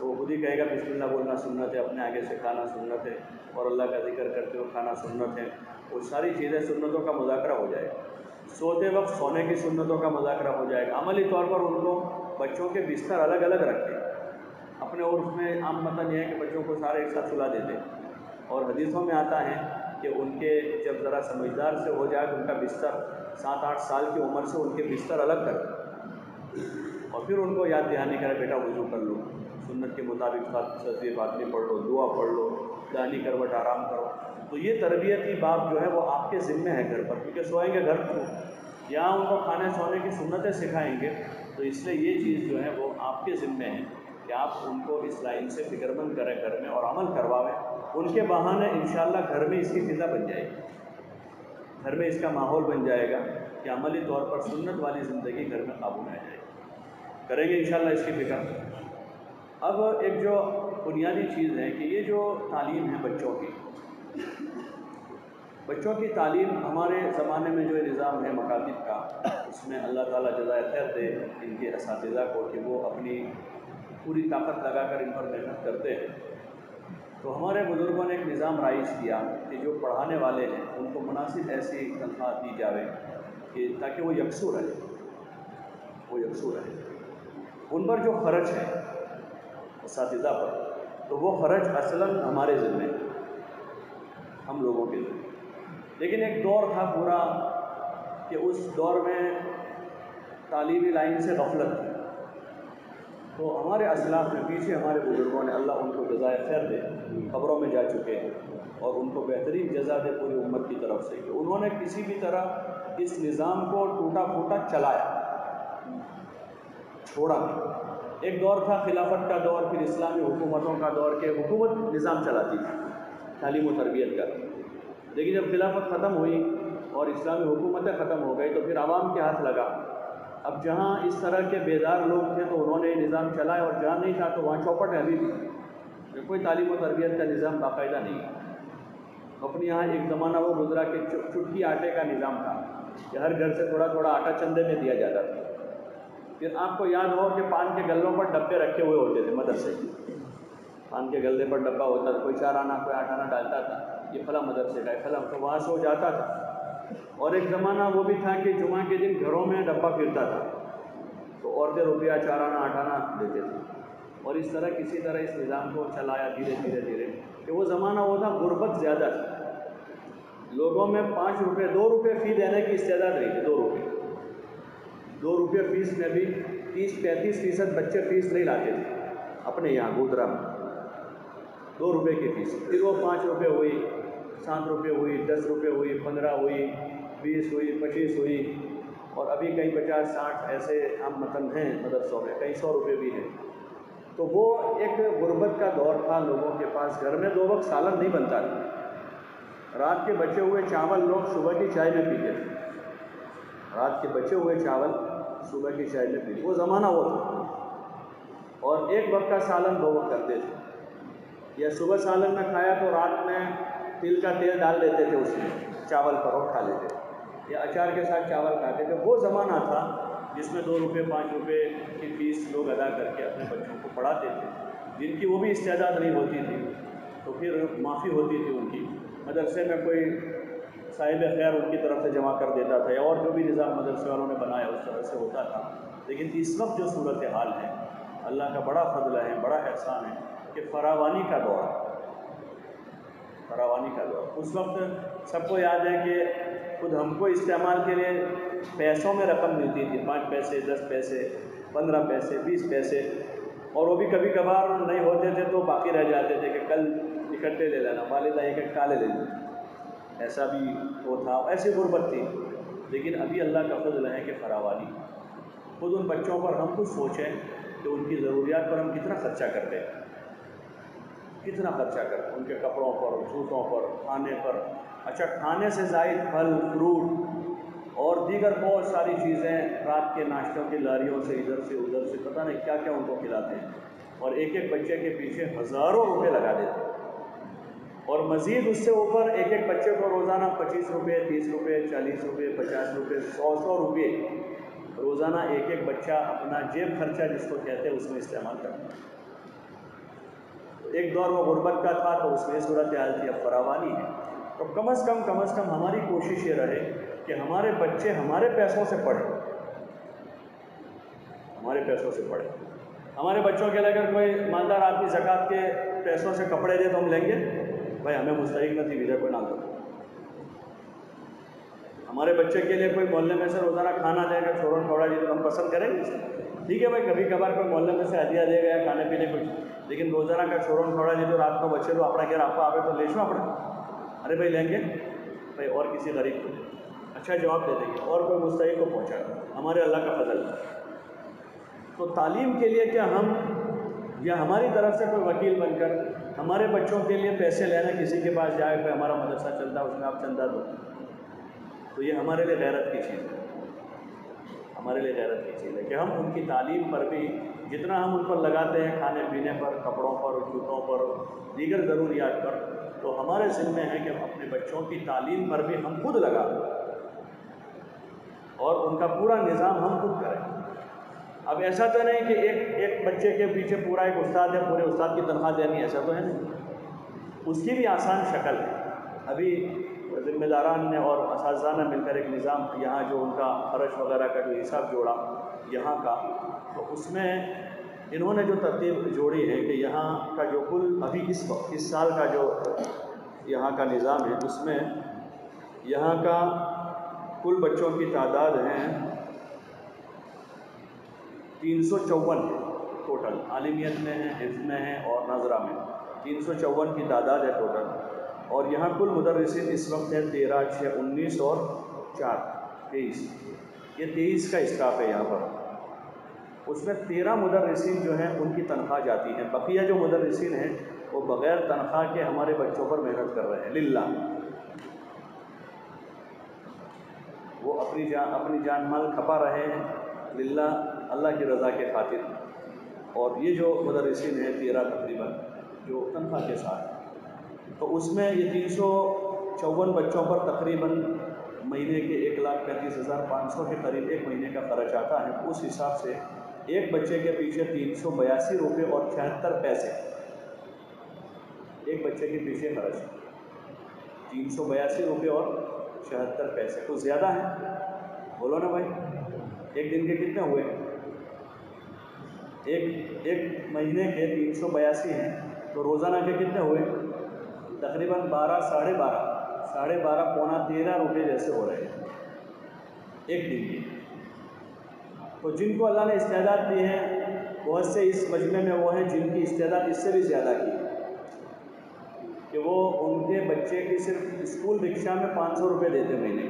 तो वो खुद ही कहेगा बिस्मिल्लाह बोलना सुन्नत है, अपने आगे से खाना सुन्नत है, और अल्लाह का जिक्र करते हुए खाना सुन्नत है। वो सारी चीज़ें सुन्नतों का मुज़ाकरा हो जाएगा। सोते वक्त सोने की सुन्नतों का मुज़ाकरा हो जाएगा। अमली तौर पर उनको बच्चों के बिस्तर अलग अलग रखें। अपने उर्फ में आम मतन यह है कि बच्चों को सारे एक साथ सुला देते हैं, और हदीसों में आता है कि उनके जब ज़रा समझदार से हो जाए तो उनका बिस्तर 7-8 साल की उम्र से उनके बिस्तर अलग कर, और फिर उनको याद दहानी करे, बेटा वज़ू कर लो, सुन्नत के मुताबिक तस्बीह फातिहा पढ़ लो, दुआ पढ़ लो, दानी करवट आराम करो। तो ये तरबियती बाप जो है वो आपके ज़िम्मे है घर पर, क्योंकि सोएंगे घर पर, यहाँ उनको खाने सोने की सुन्नतें सिखाएंगे। तो इसलिए ये चीज़ जो है वो आपके ज़िम्मे है कि आप उनको इस लाइन से फ़िक्रमंद करें घर में और अमल करवाएं। उनके बहाने इंशाअल्लाह घर में इसकी फ़िज़ा बन जाएगी, घर में इसका माहौल बन जाएगा कि अमली तौर पर सुन्नत वाली ज़िंदगी घर में काबू में आ जाएगी। करेंगे इंशाअल्लाह इसकी फ़िक्र। अब एक जो बुनियादी चीज़ है कि ये जो तालीम है बच्चों की तालीम, हमारे ज़माने में जो निज़ाम है मकातिब का, उसमें अल्लाह ताला जज़ाए खैर दे इनके असातिज़ा को कि वो अपनी पूरी ताकत लगाकर इन पर मेहनत करते हैं। तो हमारे बुज़ुर्गों ने एक निज़ाम राइज किया कि जो पढ़ाने वाले हैं उनको मुनासिब ऐसी तनख्वाह दी जाए कि ताकि वो यकसू रहे, उन पर जो ख़र्च है असातिज़ा पर, तो वो ख़र्च असलन हमारे ज़िम्मे, हम लोगों के ज़िम्मे। लेकिन एक दौर था पूरा कि उस दौर में तालीमी लाइन से गफलत थी। तो हमारे असलाफ में पीछे हमारे बुज़ुर्गों ने, अल्लाह उनको जज़ाए खैर दे, क़ब्रों में जा चुके हैं, और उनको बेहतरीन जज़ा दे पूरी उम्मत की तरफ से कि उन्होंने किसी भी तरह इस निज़ाम को टूटा फूटा चलाया, छोड़ा नहीं। एक दौर था खिलाफत का दौर, फिर इस्लामी हुकूमतों का दौर के हुकूमत निज़ाम चलाती थी तालीम व तरबियत का। लेकिन जब खिलाफत ख़त्म हुई और इस्लामी हुकूमतें ख़त्म हो गई तो फिर आवाम के हाथ लगा। अब जहाँ इस तरह के बेदार लोग थे तो उन्होंने निज़ाम चलाया, और जहाँ नहीं था तो वहाँ चौपट है अभी भी, कोई तालीम व तरबियत का निज़ाम बाकायदा नहीं है। अपने यहाँ एक ज़माना वो गुजरा कि चुटकी आटे का निज़ाम था कि हर घर से थोड़ा थोड़ा आटा चंदे में दिया जाता था। फिर आपको याद हो कि पान के गल्लों पर डब्बे रखे हुए होते थे मदरसे, पान के गल्ले पर डब्बा होता था, कोई 4 आना कोई 8 आना डालता था, ये फला मदरसे का है फला, तो वहाँ से हो जाता था। और एक ज़माना वो भी था कि जुमा के दिन घरों में डब्बा फिरता था, तो औरतें रुपया 4 आना 8 आना देते थे। और इस तरह किसी तरह इस निज़ाम को चलाया धीरे धीरे कि वो ज़माना वो था गुर्बत ज़्यादा थी, लोगों में 5 रुपये 2 रुपये फ़ी देने की इस्तेदाद नहीं थी। 2 रुपये फ़ीस में भी 30-35% बच्चे फ़ीस नहीं लाते थे अपने यहाँ गोदरा में, 2 रुपये की फ़ीस। फिर वो 5 रुपये हुई, 7 रुपये हुई, 10 रुपये हुई, 15 हुई, 20 हुई, 25 हुई, और अभी कहीं 50-60 ऐसे हम मतन हैं मदरसों में, कहीं 100 रुपये भी हैं। तो वो एक गुर्बत का दौर था, लोगों के पास घर में 2 वक्त सालन नहीं बनता था। रात के बचे हुए चावल लोग सुबह की चाय में पीते थे, रात के बचे हुए चावल सुबह की चाय में पीते, वो ज़माना वो था। और एक वक्त का सालन 2 वक्त करते थे, या सुबह सालन में खाया तो रात में तिल का तेल डाल देते थे उसमें चावल पर और खा लेते थे, या अचार के साथ चावल खाते थे। वो ज़माना था जिसमें 2 रुपये 5 रुपये की फ़ीस लोग अदा करके अपने बच्चों को पढ़ाते थे, जिनकी वो भी इस्तेदाद नहीं होती थी तो फिर माफ़ी होती थी उनकी, मदरसे में कोई साहिब खैर उनकी तरफ से जमा कर देता था, या और जो भी निज़ाम मदरसे वालों ने बनाया उस तरह से होता था। लेकिन इस वक्त जो सूरत हाल है, अल्लाह का बड़ा फजल है, बड़ा एहसान है कि फरावानी का दौर, उस वक्त सबको याद है कि खुद हमको इस्तेमाल के लिए पैसों में रकम मिलती थी, 5 पैसे 10 पैसे 15 पैसे 20 पैसे, और वो भी कभी कभार नहीं होते थे तो बाकी रह जाते थे कि कल इकट्ठे ले लेना, वालिदा एक काले ले लेना, ऐसा भी वो था, ऐसी गुर्बत थी। लेकिन अभी अल्लाह का फजल है कि फरावानी, खुद उन बच्चों पर हम कुछ सोचें कि उनकी ज़रूरियात पर हम कितना ख़र्चा करते हैं, उनके कपड़ों पर, जूतों पर, खाने पर। अच्छा, खाने से ज़ायद फल फ्रूट और दीगर बहुत सारी चीज़ें, रात के नाश्तों की लारियों से इधर से उधर से पता नहीं क्या क्या उनको खिलाते हैं, और एक एक बच्चे के पीछे हज़ारों रुपये लगा देते हैं। और मज़ीद उससे ऊपर एक एक बच्चे को रोज़ाना 25 रुपये 30 रुपये 40 रुपये 50 रुपये 100 रुपये रोज़ाना एक एक बच्चा अपना जेब खर्चा जिसको कहते हैं उसमें इस्तेमाल करता है। ایک دور وہ غربت کا تھا تو اس میں صورت حال تھی، اب فراوانی ہے۔ تو کم از کم ہماری کوشش یہ رہے کہ ہمارے بچے ہمارے پیسوں سے پڑھیں، ہمارے پیسوں سے پڑھیں۔ ہمارے بچوں کے لیے اگر کوئی مالدار آدمی زکوٰۃ کے پیسوں سے کپڑے دے تو ہم لیں گے؟ بھائی ہمیں مستحق نہ تھی ویزا کوئی نام دو۔ ہمارے بچے کے لیے کوئی محلے میں سے روزانہ کھانا دے گا، چھوڑن کھوڑا جی تو ہم پسند کریں گے؟ ٹھیک ہے بھائی، کبھی کبھار کوئی محلے میں سے ہدیہ دے گا یا کھانے پینے کچھ، لیکن روزانہ کا چھوڑن کھوڑا جی تو رات کو بچے تو اپنا گھر آپ آوے تو لے شو اپنا، ارے بھائی لیں گے بھائی، اور کسی غریب کو اچھا جواب دے دیں گے اور کوئی مستحق کو پہنچا ہمارے اللہ کا فضل۔ تو تعلیم کے لیے کیا ہم یا ہماری طرف سے کوئی وکیل بن کر ہمارے بچوں کے لیے پیسے لینا کسی کے پاس جائے کہ ہمارا مدرسہ چلتا ہے اس میں آپ چندہ دو، تو یہ ہمارے لیے غیرت کی چیز ہے، ہمارے لیے غیرت کی چیز ہے کہ ہم ان کی تعلیم پر بھی جتنا ہم ان پر لگاتے ہیں، کھانے پینے پر، کپڑوں پر، جوتوں پر، دیگر ضروریات پر، تو ہمارے ذمہ ہے کہ ہم اپنے بچوں کی تعلیم پر بھی ہم خود لگا اور ان کا پورا نظام ہم خود کریں۔ اب ایسا تو نہیں کہ ایک بچے کے پیچھے پورا ایک استاد ہے، پورے استاد کی تنخواہ دینی، ایسا تو ہے نہیں، اس کی بھی آسان شکل ہے۔ ابھی ذمہ داران نے اور اساتذہ نے مل کر ایک نظام یہاں جو ان کا خرچ وغیرہ کا جو حساب جوڑا یہاں کا، تو اس میں انہوں نے جو ترتیب جوڑی ہے کہ یہاں کا جو کل ابھی اس سال کا جو یہاں کا نظام ہے، اس میں یہاں کا کل بچوں کی تعداد ہیں 354 ٹوٹل، عالمیت میں ہیں، حفظ میں ہیں اور ناظرہ میں 354 کی تعداد ہے ٹوٹل، اور یہاں کل مدرسین اس وقت ہے 13، 6، 19 اور 4، 23، یہ 23 کا اسٹاف ہے یہاں پر۔ اس میں 13 مدرسین جو ہیں ان کی تنخواہ جاتی ہے، بقیہ جو مدرسین ہیں وہ بغیر تنخواہ کے ہمارے بچوں پر محنت کر رہے ہیں للہ، وہ اپنی جان مال کھپا رہے ہیں للہ، اللہ کی رضا کے خاطر۔ اور یہ جو مدرسین ہیں 13 تقریباً جو تنخواہ کے ساتھ، تو اس میں یہ 354 بچوں پر تقریباً مہینے کے 1,35,500 کے قریب ایک مہینے کا خرچ آتا ہے۔ اس حساب سے ایک بچے کے پیچھے 382 روپے اور 76 پیسے، ایک بچے کے پیچھے خرچ 382 روپے اور 76 پیسے، کچھ زیادہ ہیں؟ بولو نا بھائی، ایک دن کے کتنے ہوئے؟ ایک مہینے کے 382 ہیں، تو روزانہ کے کتنے ہوئے؟ تقریباً 12، 12.5 پونا 13 روپے جیسے ہو رہے ہیں ایک دن کے۔ تو جن کو اللہ نے استعداد دی ہے، بہت سے اس مجمع میں وہ ہیں جن کی استعداد اس سے بھی زیادہ کی کہ وہ ان کے بچے کی صرف اسکول رکشہ میں 500 روپے دیتے مہینے،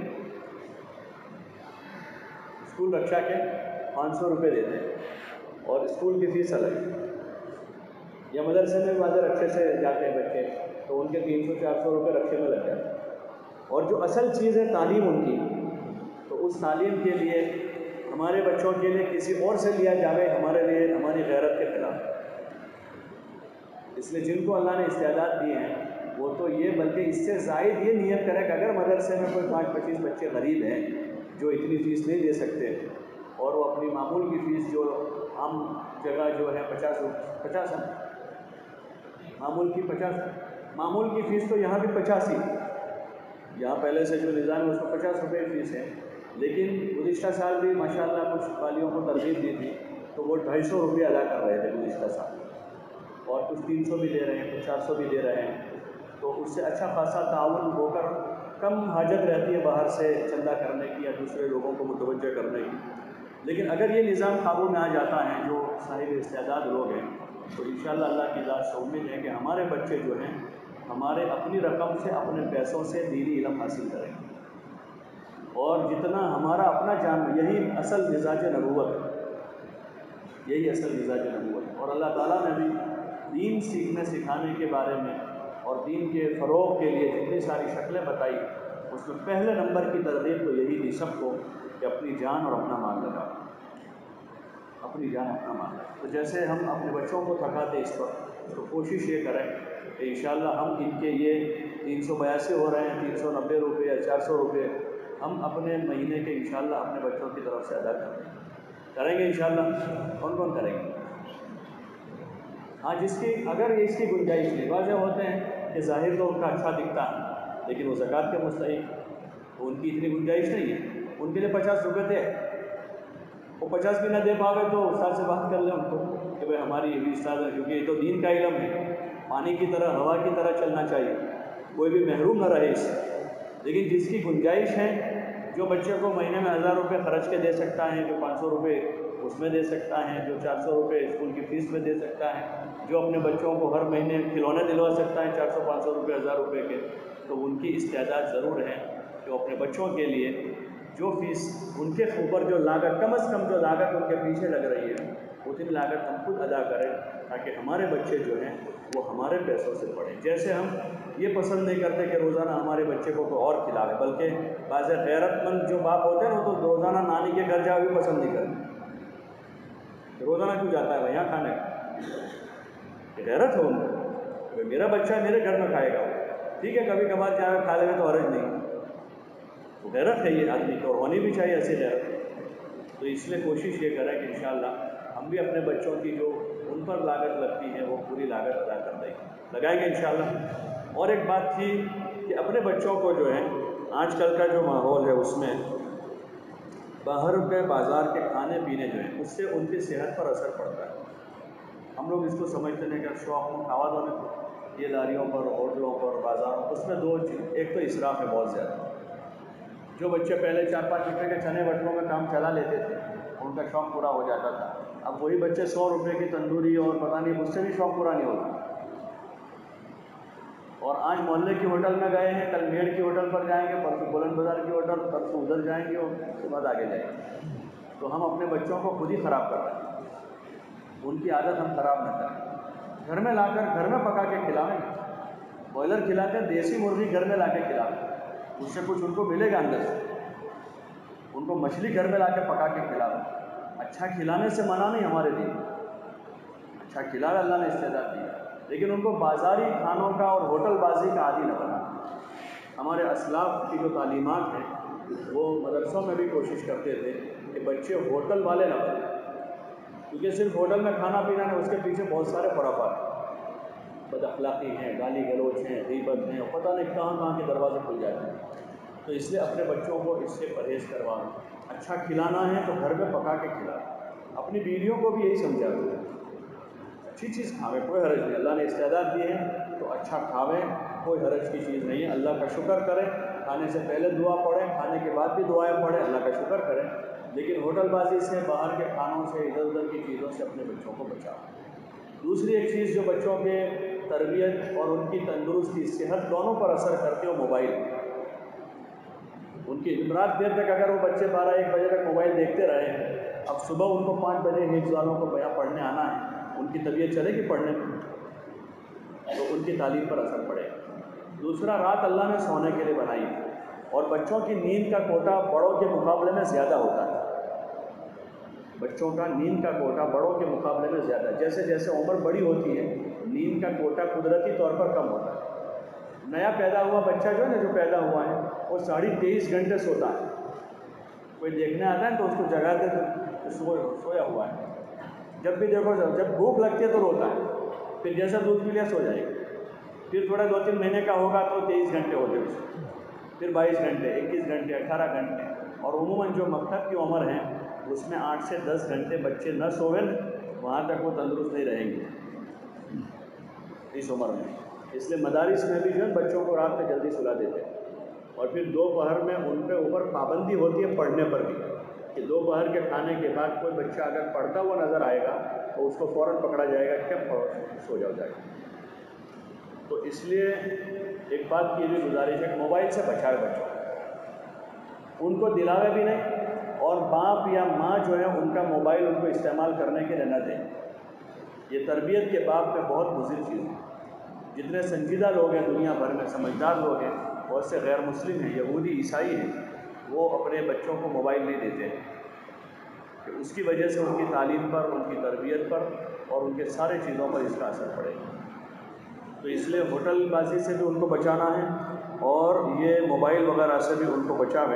اسکول رکشہ کے 500 روپے دیتے ہیں اور اسکول کی فیس الگ، یا مدرسے میں واضح رکشے سے جاتے ہیں بچے تو ان کے 300-400 روپے رکشے میں لگ جاتے ہیں۔ اور جو اصل چیز ہے تعلیم ان کی، تو اس تعلیم کے لیے ہمارے بچوں کے لیے کسی اور سے لیا جاوے ہمارے لیے ہماری غیرت کے خلاف۔ اس لیے جن کو اللہ نے استعداد دی ہیں وہ تو یہ بلکہ اس سے زائد یہ نیت کرے کہ اگر مدرسے میں کوئی 5-25 بچے غریب ہیں جو اتنی فیس نہیں دے سکتے اور وہ اپنی معمول کی فیس جو عام جگہ جو ہے 50 ہے، معمول کی 50، معمول کی فیس تو یہاں بھی 50 ہی، یہاں پہلے سے جو نظام ہے اس میں 50 روپے فیس ہے، لیکن گزشتہ سال بھی ماشاءاللہ کچھ والیوں کو ترغیب دی تھی تو وہ 250 روپے ادا کر رہے تھے گزشتہ سال، اور کچھ 300 بھی دے رہے ہیں، کچھ 400 بھی دے رہے ہیں، تو اس سے اچھا خاصا تعاون ہو کر کم حاجت رہتی ہے باہر سے چندہ کرنے کی یا دوسرے لوگوں کو متوجہ کرنے کی۔ لیکن اگر یہ نظام قابو میں آ جاتا ہے جو صاحب استعداد لوگ ہیں، تو انشاءاللہ اللہ کی ذات سے امید ہے کہ ہمارے بچے جو ہیں ہمارے اپنی رقم سے اپنے پیسوں سے دینی علم حاصل کریں گے، اور جتنا ہمارا اپنا جان، یہی اصل مزاج نبوت ہے، یہی اصل مزاج نبوت ہے۔ اور اللہ تعالیٰ نے بھی دین سیکھنے سکھانے کے بارے میں اور دین کے فروغ کے لیے جتنی ساری شکلیں بتائی، اس میں پہلے نمبر کی ترغیب تو یہی دی سب کو کہ اپنی جان اور اپنا مال لگا، اپنی جان اپنا مال لگا۔ تو جیسے ہم اپنے بچوں کو تھکاتے اس وقت، تو کوشش یہ کریں کہ انشاءاللہ ہم ان کے یہ 382 ہو رہے ہیں، 390 روپے یا 400 روپے ہم اپنے مہینے کے انشاءاللہ اپنے بچوں کی طرف سے ادا کریں گے انشاءاللہ۔ کون کون کریں گے؟ ہاں جس کی اگر اس کی گنجائش نہیں، واضح ہوتے ہیں کہ ظاہر تو ان کا اچھا دکھتا ہے لیکن وہ زکوٰۃ کے مستحق، ان کی اتنی گنجائش نہیں ہے، ان کے لیے 50 روپے دے، وہ 50 بھی نہ دے پاوے تو استاد سے بات کر لیں ان کو کہ بھائی ہماری یہ بھی استاد ہے، کیونکہ یہ تو دین کا علم ہے، پانی کی طرح ہوا کی طرح چلنا چاہیے، کوئی بھی محروم نہ رہے اس سے۔ لیکن جس کی گنجائش ہے، جو بچے کو مہینے میں 1000 روپے خرچ کے دے سکتا ہے، جو 500 روپے اس میں دے سکتا ہے، جو 400 روپے اسکول کی فیس میں دے سکتا ہے، جو اپنے بچوں کو ہر مہینے کھلونے دلوا سکتا ہے 400 500 روپے 1000 روپے کے، تو ان کی استعداد ضرور ہے کہ اپنے بچوں کے لیے جو فیس ان کے اوپر جو لاگت، کم از کم جو لاگت ان کے پیچھے لگ رہی ہے اتنی لاگت ہم خود ادا کریں، تاکہ ہمارے بچے جو ہیں وہ ہمارے پیسوں سے پڑھیں۔ جیسے ہم یہ پسند نہیں کرتے کہ روزانہ ہمارے بچے کو کوئی اور کھلاوے، بلکہ بعض غیرت مند جو باپ ہوتے ہیں نا وہ تو روزانہ نانی کے گھر جاؤ بھی پسند نہیں کرتے، روزانہ کیوں جاتا ہے بھائی یہاں کھانے کا، غیرت ہو ان کو کہ میرا بچہ میرے گھر میں کھائے گا، ٹھیک ہے کبھی کبھار جائے کھا لے تو حرج نہیں، تو غیرت ہے یہ آدمی کو، ہونی بھی چاہیے ایسی غیرت۔ تو اس لیے کوشش یہ کریں کہ انشاءاللہ ہم بھی اپنے بچوں کی جو ان پر لاگت لگتی ہے وہ پوری لاگت ادا کر دیں گے، لگائیں گے انشاءاللہ۔ اور ایک بات تھی کہ اپنے بچوں کو جو ہے آج کل کا جو ماحول ہے اس میں باہر کے بازار کے کھانے پینے جو ہیں اس سے ان کی صحت پر اثر پڑتا ہے۔ ہم لوگ اس کو سمجھتے ہیں کہ شوق میں کھاوا دو میں یہ لاریوں پر، ہوٹلوں پر، بازاروں، اس میں دو چیز، ایک تو اسراف ہے بہت زیادہ، جو بچے پہلے 4-5 روپے کے چنے بٹروں میں کام چلا لیتے تھے ان کا شوق پورا ہو جاتا تھا، اب وہی بچے 100 روپے کی تندوری اور پتہ نہیں اس سے بھی شوق پورا نہیں ہوتا، اور آج محلے کی ہوٹل میں گئے ہیں، کل میڑ کی ہوٹل پر جائیں گے، پرسوں بلند بازار کی ہوٹل، پرسوں ادھر جائیں گے اور اس کے بعد آگے جائیں گے، تو ہم اپنے بچوں کو خود ہی خراب کر رہے ہیں، ان کی عادت ہم خراب نہ کریں، گھر میں لا کر گھر میں پکا کے کھلاویں، بوائلر کھلاتے ہیں، دیسی مرغی گھر میں لا کے کھلاویں، اس سے کچھ ان کو ملے گا اندر سے، ان کو مچھلی گھر میں لا کے پکا کے کھلاویں، اچھا کھلانے سے منع نہیں ہمارے دین، اچھا کھلاوے اللہ نے استعداد دی، لیکن ان کو بازاری کھانوں کا اور ہوٹل بازی کا عادی نہ بنا۔ ہمارے اسلاف کی جو تعلیمات ہیں وہ مدرسوں میں بھی کوشش کرتے تھے کہ بچے ہوٹل والے نہ بنیں، کیونکہ صرف ہوٹل میں کھانا پینا نہیں، اس کے پیچھے بہت سارے خرافات ہیں، بد اخلاقی ہیں، گالی گلوچ ہیں، غیبت ہیں، اور پتہ نہیں کہاں کہاں کے دروازے کھل جاتے ہیں، تو اس لیے اپنے بچوں کو اس سے پرہیز کروانا، اچھا کھلانا ہے تو گھر میں پکا کے کھلانا، اپنی بیویوں کو بھی یہی سمجھا دو، اچھی چیز کھاویں، کوئی حرج نہیں، اللہ نے استعداد دی ہے تو اچھا کھاویں، کوئی حرج کی چیز نہیں ہے، اللہ کا شکر کریں، کھانے سے پہلے دعا پڑھیں، کھانے کے بعد بھی دعائیں پڑھیں، اللہ کا شکر کریں، لیکن ہوٹل بازی سے، باہر کے کھانوں سے، ادھر ادھر کی چیزوں سے اپنے بچوں کو بچاؤ۔ دوسری ایک چیز جو بچوں کے تربیت اور ان کی تندرستی، صحت دونوں پر اثر کرتے ہو موبائل، ان کی رات دیر تک اگر وہ بچے 12-1 بجے تک موبائل دیکھتے رہے، اب صبح ان کو 5 بجے حفظ والوں کو بیان پڑھنے آنا ہے، ان کی طبیعت چلے گی پڑھنے میں، تو ان کی تعلیم پر اثر پڑے گا۔ دوسرا، رات اللہ نے سونے کے لیے بنائی ہے اور بچوں کی نیند کا کوٹا بڑوں کے مقابلے میں زیادہ ہوتا ہے، بچوں کا نیند کا کوٹا بڑوں کے مقابلے میں زیادہ ہے، جیسے جیسے عمر بڑی ہوتی ہے نیند کا کوٹا قدرتی طور پر کم ہوتا ہے۔ نیا پیدا ہوا بچہ جو ہے نا، جو پیدا ہوا ہے وہ 23.5 گھنٹے سوتا ہے، کوئی دیکھنے آتا ہے تو اس کو جگاتے تو سویا ہوا ہے، جب بھی دیکھو جب بھوک لگتی ہے تو روتا ہے، پھر جیسا دودھ پی لیا سو جائے گا، پھر تھوڑا 2-3 مہینے کا ہوگا تو 23 گھنٹے ہوتے اس کو، پھر 22 گھنٹے، 21 گھنٹے، 18 گھنٹے، اور عموماً جو مکتب کی عمر ہے اس میں 8 سے 10 گھنٹے بچے نہ سوئیں، وہاں تک وہ تندرست نہیں رہیں گے اس عمر میں، اس لیے مدارس میں بھی جو ہے بچوں کو رات میں جلدی سلا دیتے ہیں، اور پھر دوپہر میں ان کے اوپر پابندی ہوتی ہے پڑھنے پر بھی، کہ دوپہر کے کھانے کے بعد کوئی بچہ اگر پڑھتا ہوا نظر آئے گا تو اس کو فوراً پکڑا جائے گا کہ پڑھو، سو جاؤ جائے گا۔ تو اس لیے ایک بات کی بھی گزارش ہے کہ موبائل سے بچائے بچوں کو، ان کو دلاوے بھی نہیں، اور باپ یا ماں جو ہے ان کا موبائل ان کو استعمال کرنے کے لیے نہ دیں، یہ تربیت کے باب میں بہت مضر چیز ہے۔ جتنے سنجیدہ لوگ ہیں دنیا بھر میں، سمجھدار لوگ ہیں، بہت سے غیر مسلم ہیں، یہودی عیسائی ہیں، وہ اپنے بچوں کو موبائل نہیں دیتے ہیں کہ اس کی وجہ سے ان کی تعلیم پر، ان کی تربیت پر اور ان کے سارے چیزوں پر اس کا اثر پڑے گا۔ تو اس لیے ہوٹل بازی سے بھی ان کو بچانا ہے اور یہ موبائل وغیرہ سے بھی ان کو بچاویں۔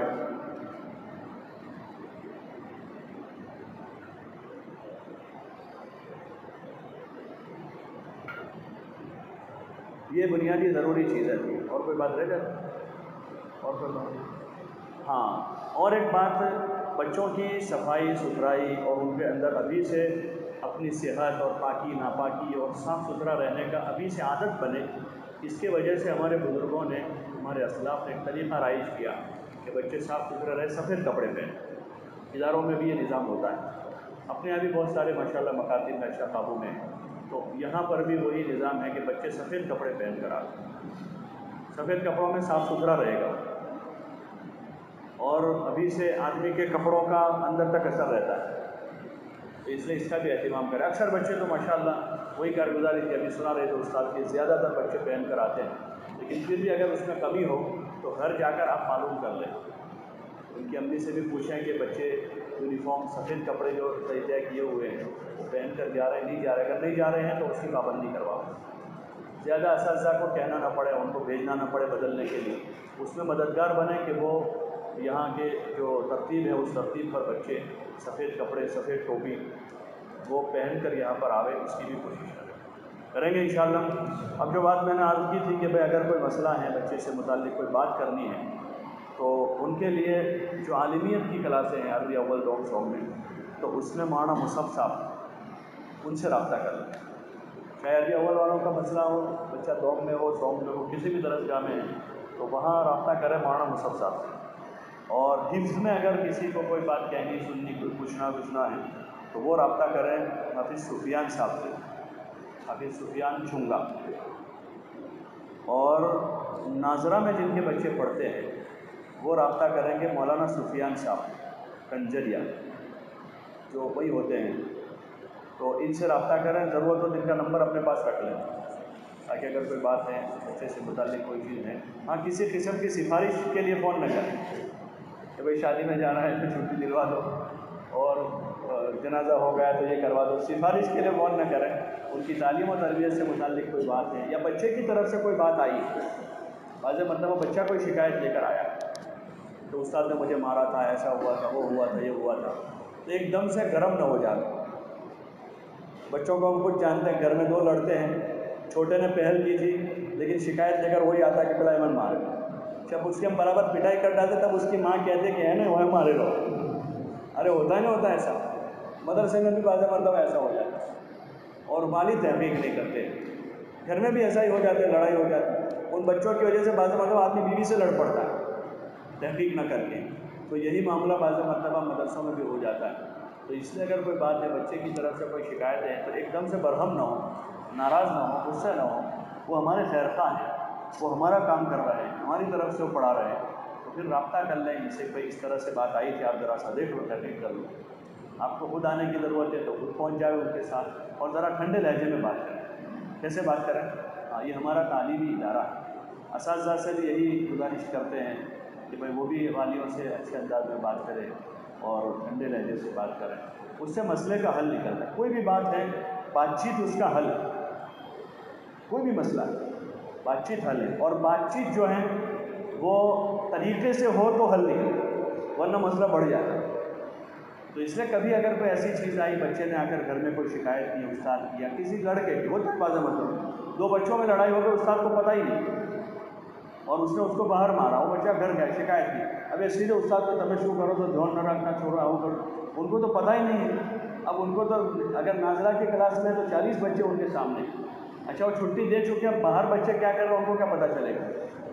یہ بنیادی ضروری چیزیں تھیں. اور کوئی بات رہ جائے؟ اور کوئی بات؟ ہاں، اور ایک بات، بچوں کی صفائی ستھرائی اور ان کے اندر ابھی سے اپنی صحت اور پاکی ناپاکی اور صاف ستھرا رہنے کا ابھی سے عادت بنے. اس کی وجہ سے ہمارے بزرگوں نے، ہمارے اسلاف نے ایک طریقہ رائج کیا کہ بچے صاف ستھرے رہے، سفید کپڑے پہنیں. اداروں میں بھی یہ نظام ہوتا ہے. اپنے یہاں بھی بہت سارے ماشاءاللہ مکاتب میں اچھا قابو میں ہیں، تو یہاں پر بھی وہی نظام ہے کہ بچے سفید کپڑے پہن کر آتے ہیں. سفید کپڑوں میں صاف ستھرا رہے گا، اور ابھی سے آدمی کے کپڑوں کا اندر تک اثر رہتا ہے، تو اس لیے اس کا بھی اہتمام کریں. اکثر بچے تو ماشاءاللہ وہی کارگزاری تھی، ابھی سنا رہے تھے استاد کی، زیادہ تر بچے پہن کر آتے ہیں، لیکن پھر بھی اگر اس میں کمی ہو تو گھر جا کر آپ معلوم کر لیں. ان کی امی سے بھی پوچھیں کہ بچے یونیفارم سفید کپڑے جو طے کیے ہوئے ہیں وہ پہن کر جا رہے ہیں نہیں جا رہے. اگر نہیں جا رہے ہیں تو اس کی پابندی کرواؤ. زیادہ اساتذہ کو کہنا نہ پڑے، ان کو بھیجنا نہ پڑے بدلنے کے لیے. اس میں مددگار بنے کہ وہ یہاں کے جو ترتیب ہے اس ترتیب پر بچے سفید کپڑے، سفید ٹوپی وہ پہن کر یہاں پر آوے. اس کی بھی کوشش کریں گے انشاءاللہ. اب جو بات میں نے عرض کی تھی کہ بھائی اگر کوئی مسئلہ ہے بچے سے متعلق، کوئی بات کرنی ہے، تو ان کے لیے جو عالمیت کی کلاسیں ہیں عربی اول دوم سوم میں، تو اس میں مولانا مصعب صاحب ان سے رابطہ کر لیں. چاہے عربی اول والوں کا مسئلہ ہو، بچہ دوم میں ہو، سوم میں ہو، کسی بھی درسگاہ میں ہے، تو وہاں رابطہ کریں مولانا مصعب صاحب سے. اور حفظ میں اگر کسی کو کوئی بات کہنی سننی، کوئی پوچھنا ہے، تو وہ رابطہ کریں حافظ سفیان صاحب سے، حافظ سفیان چنگا. اور ناظرہ میں جن کے بچے پڑھتے ہیں وہ رابطہ کریں گے مولانا سفیان صاحب کنجریا، جو وہی ہوتے ہیں. تو ان سے رابطہ کریں. ضرورت ہو تو ان کا نمبر اپنے پاس رکھ لیں، تاکہ اگر کوئی بات ہے بچے سے متعلق کوئی چیز ہے. ہاں، کسی قسم کی سفارش کے لیے فون نہ کریں کہ بھائی شادی میں جانا ہے تو چھٹی دلوا دو، اور جنازہ ہو گیا تو یہ کروا دو. سفارش کے لیے فون نہ کریں. ان کی تعلیم و تربیت سے متعلق کوئی بات ہے، یا بچے کی طرف سے کوئی بات آئی، بعض مرتبہ بچہ کوئی شکایت لے کر آیا تو استاد نے مجھے مارا تھا، ایسا ہوا تھا، وہ ہوا تھا، یہ ہوا تھا، تو ایک دم سے گرم نہ ہو جائے. بچوں کو ہم کچھ جانتے ہیں، گھر میں دو لڑتے ہیں، چھوٹے نے پہل کی تھی لیکن شکایت لے کر وہی آتا کہ بلا ایمن مارے. جب اس کی ہم برابر پٹائی کر ڈالتے تب اس کی ماں کہتے کہ ہے نا وہ مارے رہو. ارے ہوتا نہیں ہوتا ایسا. مدرسے میں بھی بعض مرتبہ ایسا ہو جاتا ہے، اور والد تحقیق نہیں کرتے. گھر میں بھی ایسا ہی ہو جاتا ہے، لڑائی ہو جاتی ہے. ان بچوں کی وجہ سے بعض مرتبہ آدمی بیوی سے لڑ پڑتا ہے تحقیق نہ کر کے. تو یہی معاملہ بعض مرتبہ مدرسوں میں بھی ہو جاتا ہے. تو اس لیے اگر کوئی بات ہے، بچے کی طرف سے کوئی شکایت ہے، تو ایک دم سے برہم نہ ہو، ناراض نہ ہو، غصہ نہ ہو. وہ ہمارے خیر خواہ ہیں، وہ ہمارا کام کر رہے ہیں، ہماری طرف سے وہ پڑھا رہے ہیں. تو پھر رابطہ کر لیں ان سے، بھائی اس طرح سے بات آئی تھی، آپ ذرا سا دیکھ لو، تحقیق کر لو. آپ کو خود آنے کی ضرورت ہے تو خود پہنچ جائے ان کے ساتھ، اور ذرا ٹھنڈے لہجے میں بات کریں. کیسے بات کریں؟ یہ ہمارا تعلیمی ادارہ ہے. اساتذہ سے بھی یہی گزارش کرتے ہیں کہ بھائی وہ بھی والیوں سے اچھے انداز میں بات کریں اور ٹھنڈے لہجے سے بات کریں. اس سے مسئلے کا حل نکلتا ہے. کوئی بھی بات ہے، بات چیت اس کا حل ہے. کوئی بھی مسئلہ ہے، بات چیت حل ہے. اور بات چیت جو ہے وہ طریقے سے ہو تو حل نکلے، ورنہ مسئلہ بڑھ جاتا ہے. تو اس لیے کبھی اگر کوئی ایسی چیز آئی، بچے نے آ کر گھر میں کوئی شکایت کی استاد کی، یا کسی لڑکے کی، ہوتا ہے بعض مطلب دو بچوں میں لڑائی ہو گئی، استاد کو پتہ ہی نہیں اور اس نے اس کو باہر مارا، وہ بچہ گھر گیا، شکایت کی. اب اس لیے استاد کو تمہیں شو کرو تو دھیان نہ رکھنا، چھوڑو آؤ کرو. ان کو تو پتہ ہی نہیں ہے. اب ان کو تو اگر نازلہ کی کلاس میں تو 40 بچے ان کے سامنے، اچھا وہ چھٹی دے چکے، اب باہر بچے کیا کر رہے ہیں ان کو کیا پتہ چلے گا.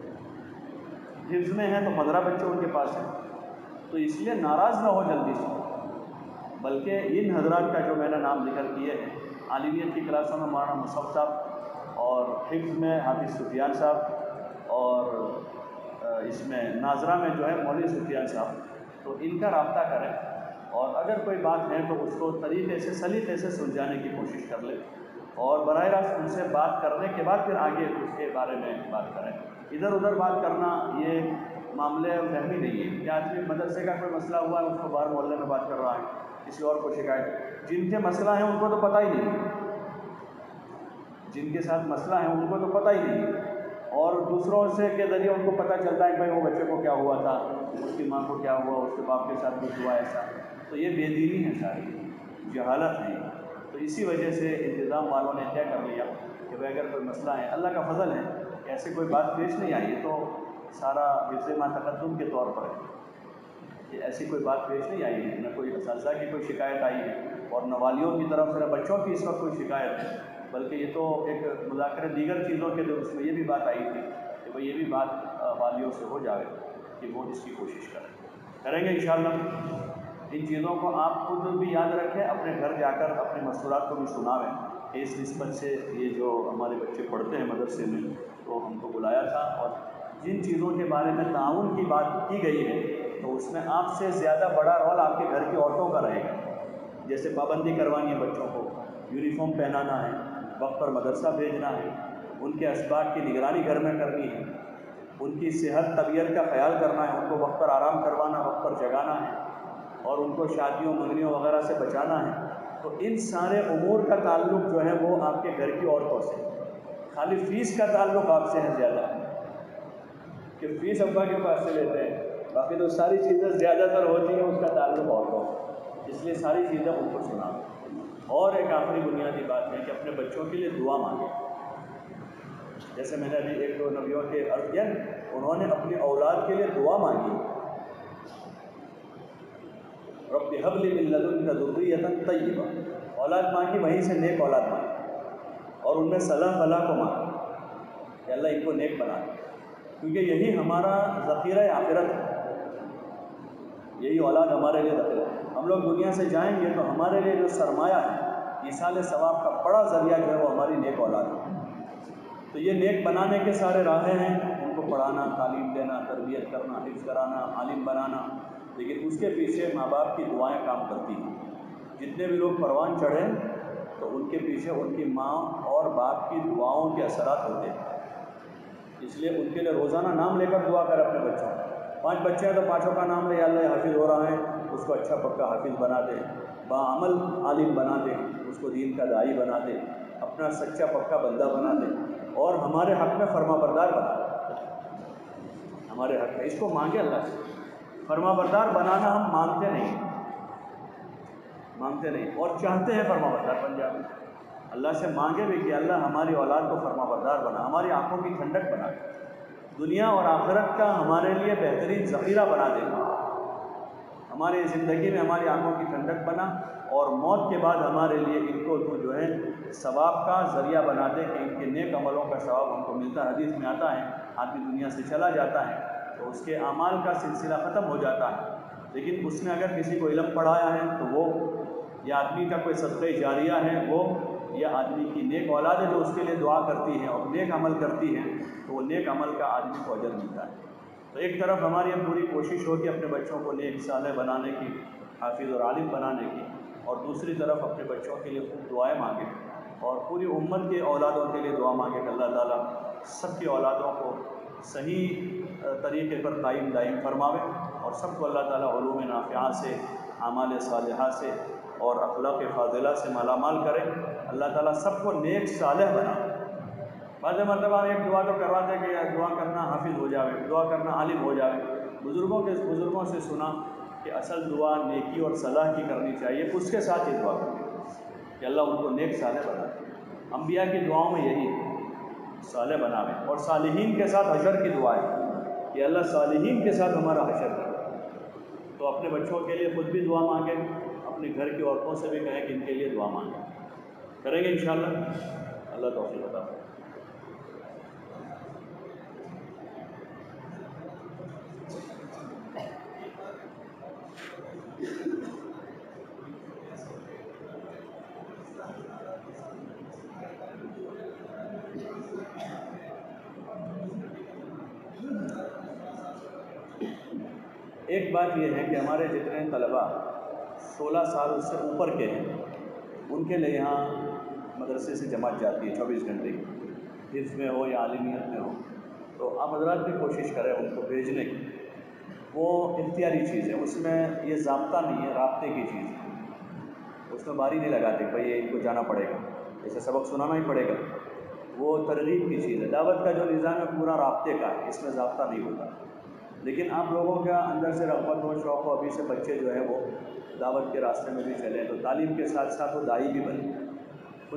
حفظ میں ہیں تو 15 بچے ان کے پاس ہیں. تو اس لیے ناراض نہ ہو جلدی سے، بلکہ ان حضرات کا جو میں نے نام ذکر کیے ہیں، عالمیت کی کلاسوں میں مولانا مصعب صاحب، اور حفظ میں حافظ سفیان صاحب، اور اس میں ناظرہ میں جو ہے مولوی سفیان صاحب، تو ان کا رابطہ کریں. اور اگر کوئی بات ہے تو اس کو طریقے سے سلیقے سے سلجھانے کی کوشش کر لیں، اور براہ راست ان سے بات کرنے کے بعد پھر آگے اس کے بارے میں بات کریں. ادھر ادھر بات کرنا یہ معاملے فہمی نہیں ہے. کہ آدمی مدرسے کا کوئی مسئلہ ہوا ہے، اس کو باہر محلے میں بات کر رہا ہے، کسی اور کو شکایت. جن کے مسئلہ ہیں ان کو تو پتہ ہی نہیں، جن کے ساتھ مسئلہ ہے ان کو تو پتہ ہی نہیں، اور دوسروں سے کے ذریعے ان کو پتہ چلتا ہے کہ بھائی وہ بچے کو کیا ہوا تھا، اس کی ماں کو کیا ہوا، اس کے باپ کے ساتھ کچھ ہوا ایسا. تو یہ بے دینی ہے، ساری جہالت ہے. تو اسی وجہ سے انتظام والوں نے طے کر لیا کہ بھائی اگر کوئی مسئلہ ہے، اللہ کا فضل ہے کہ ایسے کوئی بات پیش نہیں آئی ہے، تو سارا حفظ ما تقدم کے طور پر ہے کہ ایسی کوئی بات پیش نہیں آئی ہے، نہ کوئی اساتذہ کی کوئی شکایت آئی ہے اور نہ والیوں کی طرف سے نہ بچوں کی اس وقت کوئی شکایت ہے، بلکہ یہ تو ایک مذاکرہ دیگر چیزوں کے تو اس میں یہ بھی بات آئی تھی کہ بھائی یہ بھی بات والیوں سے ہو جائے کہ وہ اس کی کوشش کریں گے انشاءاللہ۔ ان چیزوں کو آپ خود بھی یاد رکھیں، اپنے گھر جا کر اپنے مستورات کو بھی سناویں کہ اس نسبت سے یہ جو ہمارے بچے پڑھتے ہیں مدرسے میں تو ہم کو بلایا تھا، اور جن چیزوں کے بارے میں تعاون کی بات کی گئی ہے تو اس میں آپ سے زیادہ بڑا رول آپ کے گھر کی عورتوں کا رہے گا، جیسے پابندی کروانی ہے بچوں کو، یونیفارم پہنانا ہے، وقت پر مدرسہ بھیجنا ہے، ان کے اسباق کی نگرانی گھر میں کرنی ہے، ان کی صحت طبیعت کا خیال کرنا ہے، ان کو وقت پر آرام کروانا، وقت پر جگانا ہے، اور ان کو شادیوں منگنیوں وغیرہ سے بچانا ہے۔ تو ان سارے امور کا تعلق جو ہے وہ آپ کے گھر کی عورتوں سے، خالی فیس کا تعلق آپ سے ہے زیادہ کہ فیس ابا کے پاس سے لیتے ہیں، باقی تو ساری چیزیں زیادہ تر ہوتی ہیں اس کا تعلق عورتوں سے، اس لیے ساری چیزیں ان کو سنا۔ اور ایک آخری بنیادی بات ہے کہ اپنے بچوں کے لیے دعا مانگیں، جیسے میں نے ابھی ایک دو نبیوں کے عرض کیا، انہوں نے اپنی اولاد کے لیے دعا مانگی، رب هب لي من لدنك ذرية طیبہ، اولاد مانگی، وہیں سے نیک اولاد مانگی، اور ان میں صلاح فلاح کو مانگی کہ اللہ ان کو نیک بنا دے، کیونکہ یہی ہمارا ذخیرہ آخرت ہے، یہی اولاد ہمارے لیے ذخیرہ ہے۔ ہم لوگ دنیا سے جائیں گے تو ہمارے لیے جو سرمایہ ہے، ایصال ثواب کا بڑا ذریعہ جو ہے وہ ہماری نیک اولاد ہے۔ تو یہ نیک بنانے کے سارے راہیں ہیں، ان کو پڑھانا، تعلیم دینا، تربیت کرنا، حفظ کرانا، عالم بنانا، لیکن اس کے پیچھے ماں باپ کی دعائیں کام کرتی ہیں۔ جتنے بھی لوگ پروان چڑھیں تو ان کے پیچھے ان کی ماں اور باپ کی دعاؤں کے اثرات ہوتے ہیں، اس لیے ان کے لیے روزانہ نام لے کر دعا کریں اپنے بچوں کو۔ 5 بچے ہیں تو 5 کا نام لے، یا اللہ حافظ ہو رہا ہے اس کو اچھا پکا حافظ بنا دے، باعمل عالم بنا دے، اس کو دین کا داعی بنا دے، اپنا سچا پکا بندہ بنا دے، اور ہمارے حق میں فرما بردار بنا دے، ہمارے حق میں اس کو مانگے اللہ سے۔ فرما بردار بنانا ہم مانگتے نہیں اور چاہتے ہیں فرما بردار بن جائے، اللہ سے مانگے بھی کہ اللہ ہماری اولاد کو فرما بردار بنا، ہماری آنکھوں کی ٹھنڈک بنا، دنیا اور آخرت کا ہمارے لیے بہترین ذخیرہ بنا دے، ہماری زندگی میں ہماری آنکھوں کی ٹھنڈک بنا، اور موت کے بعد ہمارے لیے ان کو تو جو ہے ثواب کا ذریعہ بنا دے کہ ان کے نیک عملوں کا ثواب ہم کو ملتا ہے۔ حدیث میں آتا ہے آدمی دنیا سے چلا جاتا ہے تو اس کے اعمال کا سلسلہ ختم ہو جاتا ہے، لیکن اس نے اگر کسی کو علم پڑھایا ہے تو وہ، یا آدمی کا کوئی صدقہ جاریہ ہے وہ، یا آدمی کی نیک اولاد ہے جو اس کے لیے دعا کرتی ہے اور نیک عمل کرتی ہے، تو وہ نیک عمل کا آدمی کو اجر ملتا ہے۔ تو ایک طرف ہماری اب پوری کوشش ہوگی اپنے بچوں کو نیک صالح بنانے کی، حافظ اور عالم بنانے کی، اور دوسری طرف اپنے بچوں کے لیے خوب دعائیں مانگیں، اور پوری امت کے اولادوں کے لیے دعا مانگیں کہ اللہ تعالیٰ سب کی اولادوں کو صحیح طریقے پر قائم دائم فرماوے، اور سب کو اللہ تعالیٰ علوم نافعہ سے، اعمال صالحہ سے اور اخلاق فاضلہ سے مالا مال کرے۔ اللہ تعالیٰ سب کو نیک صالح بنا۔ بعض مرتبہ ایک دعا تو کرواتے کہ دعا کرنا حافظ ہو جاوے، دعا کرنا عالم ہو جاوے، بزرگوں سے سنا کہ اصل دعا نیکی اور صلاح کی کرنی چاہیے، اس کے ساتھ یہ دعا کریں کہ اللہ ان کو نیک صالح بنا دے۔ انبیاء کی دعاؤں میں یہی ہے، صالح بناوے، اور صالحین کے ساتھ حشر کی دعا ہے کہ اللہ صالحین کے ساتھ ہمارا حشر کرے۔ تو اپنے بچوں کے لیے خود بھی دعا مانگیں، اپنے گھر کی عورتوں سے بھی کہیں کہ ان کے لیے دعا مانگیں، کریں گے انشاءاللہ۔ اللہ توفیق عطا فرمائے۔ ایک بات یہ ہے کہ ہمارے جتنے طلباء 16 سال سے اوپر کے ہیں ان کے لیے یہاں مدرسے سے جماعت جاتی ہے 24 گھنٹے کی، حفظ میں ہو یا عالمیت میں ہو، تو آپ حضرات بھی کوشش کریں ان کو بھیجنے کی۔ وہ اختیاری چیز ہے، اس میں یہ ضابطہ نہیں ہے، رابطے کی چیز ہے، اس میں باری نہیں لگاتے بھائی یہ ان کو جانا پڑے گا، جیسے سبق سنانا ہی پڑے گا، وہ ترغیب کی چیز ہے۔ دعوت کا جو نظام ہے پورا رابطے کا ہے، اس میں ضابطہ نہیں ہوتا، لیکن آپ لوگوں کا اندر سے رغبت ہو، شوق ہو، ابھی سے بچے جو ہیں وہ دعوت کے راستے میں بھی چلیں تو تعلیم کے ساتھ ساتھ وہ داعی بھی بنے،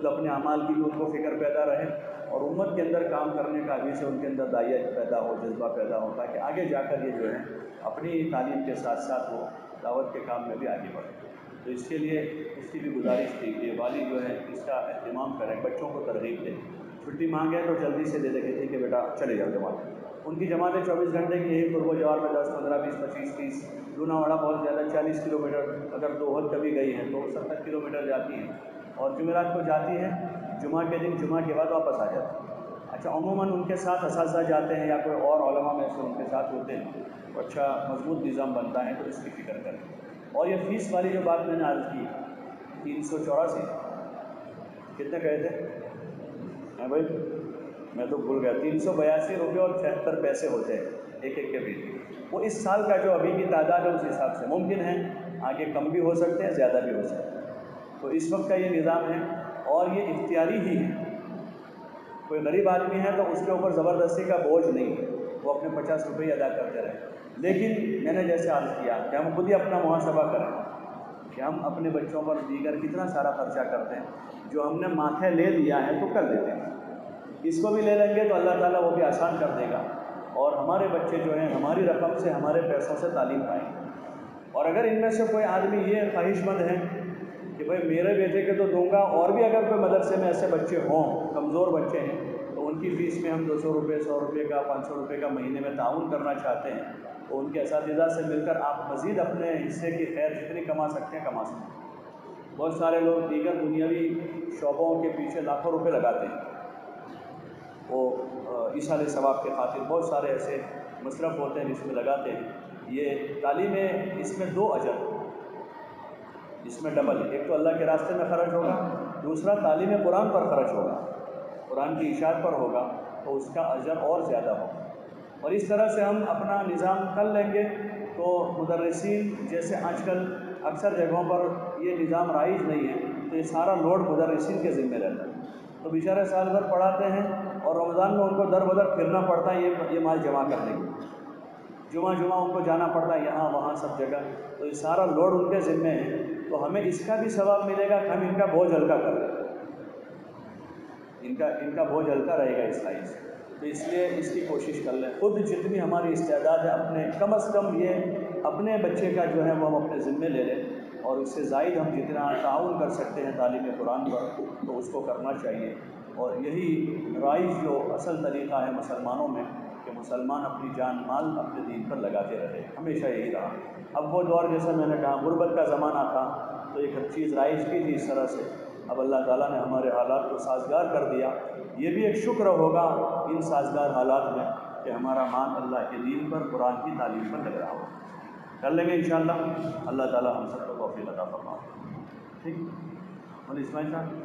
خود اپنے اعمال کی بھی ان کو فکر پیدا رہے اور امت کے اندر کام کرنے کا ابھی سے ان کے اندر داعیہ پیدا ہو، جذبہ پیدا ہو، تاکہ آگے جا کر یہ جو ہے اپنی تعلیم کے ساتھ ساتھ وہ دعوت کے کام میں بھی آگے بڑھے۔ تو اس کے لیے اس کی بھی گزارش تھی کہ والد جو ہے اس کا اہتمام کریں، بچوں کو ترغیب دیں، چھٹی مانگیں تو جلدی سے دے دیں کہ ٹھیک ہے بیٹا چلے جاؤ جماعت۔ ان کی جماعتیں 24 گھنٹے کی یہی قرب و جوار میں 10 15 20 25 30 لونا واڑا بہت زیادہ 40 کلومیٹر، اگر دوہد کبھی گئی ہیں تو 70 کلومیٹر جاتی ہیں اور جمعرات کو جاتی ہیں، جمعہ کے دن جمعہ کے بعد واپس آ جاتی ہیں۔ اچھا عموماً ان کے ساتھ اساتذہ جاتے ہیں یا کوئی اور علماء میں سے ان کے ساتھ ہوتے ہیں تو اچھا مضبوط نظام بنتا ہے، تو اس کی فکر کریں۔ اور یہ فیس والی جو بات میں نے عرض کی 384 کتنے کہے تھے بھائی، میں تو بھول گیا، 382 روپے اور 76 پیسے ہوتے ہیں ایک کے بیچ۔ وہ اس سال کا جو ابھی کی تعداد ہے اس حساب سے ممکن ہے آگے کم بھی ہو سکتے ہیں، زیادہ بھی ہو سکتے ہیں۔ تو اس وقت کا یہ نظام ہے اور یہ اختیاری ہی ہے۔ کوئی غریب آدمی ہے تو اس کے اوپر زبردستی کا بوجھ نہیں ہے، وہ اپنے 50 روپئے ادا کرتے رہے۔ لیکن میں نے جیسے عرض کیا کہ ہم خود ہی اپنا محاسبہ کریں کہ ہم اپنے بچوں پر دیگر کتنا سارا خرچہ کرتے ہیں، جو ہم نے ماتھے لے لیا ہے تو کر لیتے ہیں، اس کو بھی لے لیں گے تو اللہ تعالیٰ وہ بھی آسان کر دے گا اور ہمارے بچے جو ہیں ہماری رقم سے ہمارے پیسوں سے تعلیم پائیں گے۔ اور اگر ان میں سے کوئی آدمی یہ خواہش مند ہے کہ بھائی میرے بیٹے کے تو دوں گا، اور بھی اگر کوئی مدرسے میں ایسے بچے ہوں کمزور بچے ہیں تو ان کی فیس میں ہم 200 روپے 100 روپے کا 500 روپے کا مہینے میں تعاون کرنا چاہتے ہیں تو ان کے اساتذہ سے مل کر آپ مزید اپنے حصے کی خیر جتنی کما سکتے ہیں کما سکتے ہیں۔ بہت سارے لوگ دیگر دنیاوی شعبوں کے پیچھے لاکھوں روپے لگاتے ہیں، وہ ایصال ثواب کے خاطر بہت سارے ایسے مصرف ہوتے ہیں جس میں لگاتے ہیں۔ یہ تعلیم اس میں 2 اجر، اس میں ڈبل، ایک تو اللہ کے راستے میں خرچ ہوگا، دوسرا تعلیم قرآن پر خرچ ہوگا، قرآن کی اشاعت پر ہوگا تو اس کا اجر اور زیادہ ہوگا۔ اور اس طرح سے ہم اپنا نظام کر لیں گے تو مدرسین جیسے آج کل اکثر جگہوں پر یہ نظام رائج نہیں ہے تو یہ سارا لوڈ مدرسین کے ذمہ رہتا ہے، تو بیچارے سال بھر پڑھاتے ہیں اور رمضان میں ان کو در بدر پھرنا پڑتا ہے یہ مال جمع کرنے کے، جمعہ ان کو جانا پڑتا ہے یہاں وہاں سب جگہ، تو یہ سارا لوڈ ان کے ذمہ ہے، تو ہمیں اس کا بھی ثواب ملے گا کہ ہم ان کا بوجھ ہلکا کر دیں، ان کا بوجھ ہلکا رہے گا اس لائن سے۔ تو اس لیے اس کی کوشش کر لیں، خود جتنی ہماری استعداد ہے اپنے کم از کم یہ اپنے بچے کا جو ہے وہ ہم اپنے ذمے لے لیں، اور اس سے زائد ہم جتنا تعاون کر سکتے ہیں تعلیم قرآن پر تو اس کو کرنا چاہیے۔ اور یہی رائج جو اصل طریقہ ہے مسلمانوں میں کہ مسلمان اپنی جان مال اپنے دین پر لگاتے رہے، ہمیشہ یہی رہا۔ اب وہ دور جیسا میں نے کہا غربت کا زمانہ تھا تو ایک چیز رائج کی تھی اس طرح سے، اب اللہ تعالیٰ نے ہمارے حالات کو سازگار کر دیا، یہ بھی ایک شکر ہوگا ان سازگار حالات میں کہ ہمارا مان اللہ کے دین پر قرآن کی تعلیم پر لگ رہا ہو۔ کر لیں گے انشاءاللہ، اللہ تعالیٰ ہم سب کو توفیق عطا فرمائے۔ ٹھیک اور اسماعیل صاحب،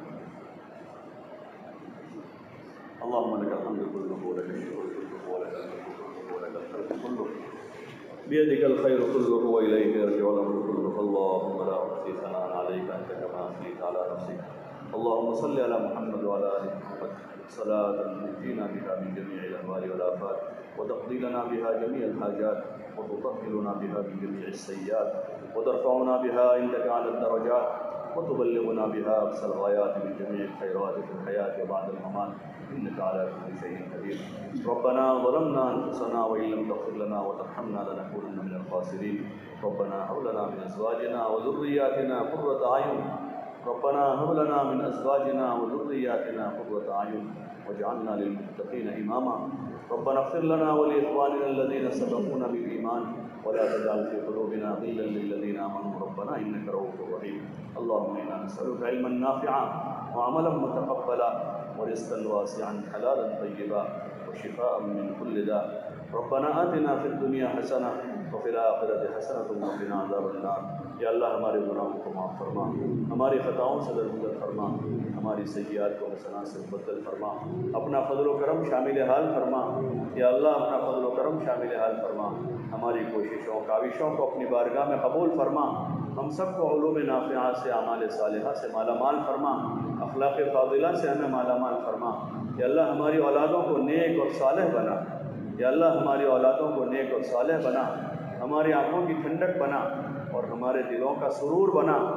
اللهم لك الحمد كله ولك الشكر كله ولك الملك كله ولك الخلق كله بيدك الخير كله وإليك يرجع الأمر كله، اللهم لا أحصي ثناء عليك أنت كما أثنيت على نفسك، اللهم صل على محمد وعلى آل محمد صلاة تنجينا بها من جميع الأهوال والآفات وتقضي لنا بها جميع الحاجات وتطهرنا بها من جميع السيئات وترفعنا بها عندك على الدرجات وتبلغنا بها أقصى الغايات من جميع الخيرات في الحياة وبعد الممات إنك على كل شيء قدير۔ ربنا ظلمنا أنفسنا وإن لم تغفر لنا وترحمنا لنكونن من الخاسرين، ربنا هب لنا من أزواجنا وذرياتنا قرة أعين، ربنا هب لنا من أزواجنا وذرياتنا قرة أعين واجعلنا للمتقين إماما، ربنا اغفر لنا ولإخواننا الذين سبقونا بالإيمان ولا تجعل في قلوبنا غلا للذين آمنوا ربنا إنك رؤوف رحيم، اللهم إنا نسألك علما نافعا وعملا متقبلا ورزقا واسعا حلالا طيبا وشفاء من كل داء، ربنا آتنا في الدنيا حسنة وفي الآخرة حسنة وقنا عذاب النار۔ یا اللہ ہمارے گناہوں کو معاف فرما، ہماری خطاؤں سے درگزر فرما، ہماری سیئات کو حسنات سے بدل فرما، اپنا فضل و کرم شامل حال فرما، یا اللہ اپنا فضل و کرم شامل حال فرما، ہماری کوششوں کاوشوں کو اپنی بارگاہ میں قبول فرما، ہم سب کو علوم نافعہ سے اعمال صالحہ سے مالا مال فرما، اخلاق فاضلہ سے ہمیں مالا مال فرما، یا اللہ ہماری اولادوں کو نیک اور صالح بنا، یا اللہ ہماری اولادوں کو نیک اور صالح بنا، ہماری آنکھوں کی ٹھنڈک بنا اور ہمارے دلوں کا سرور بنا،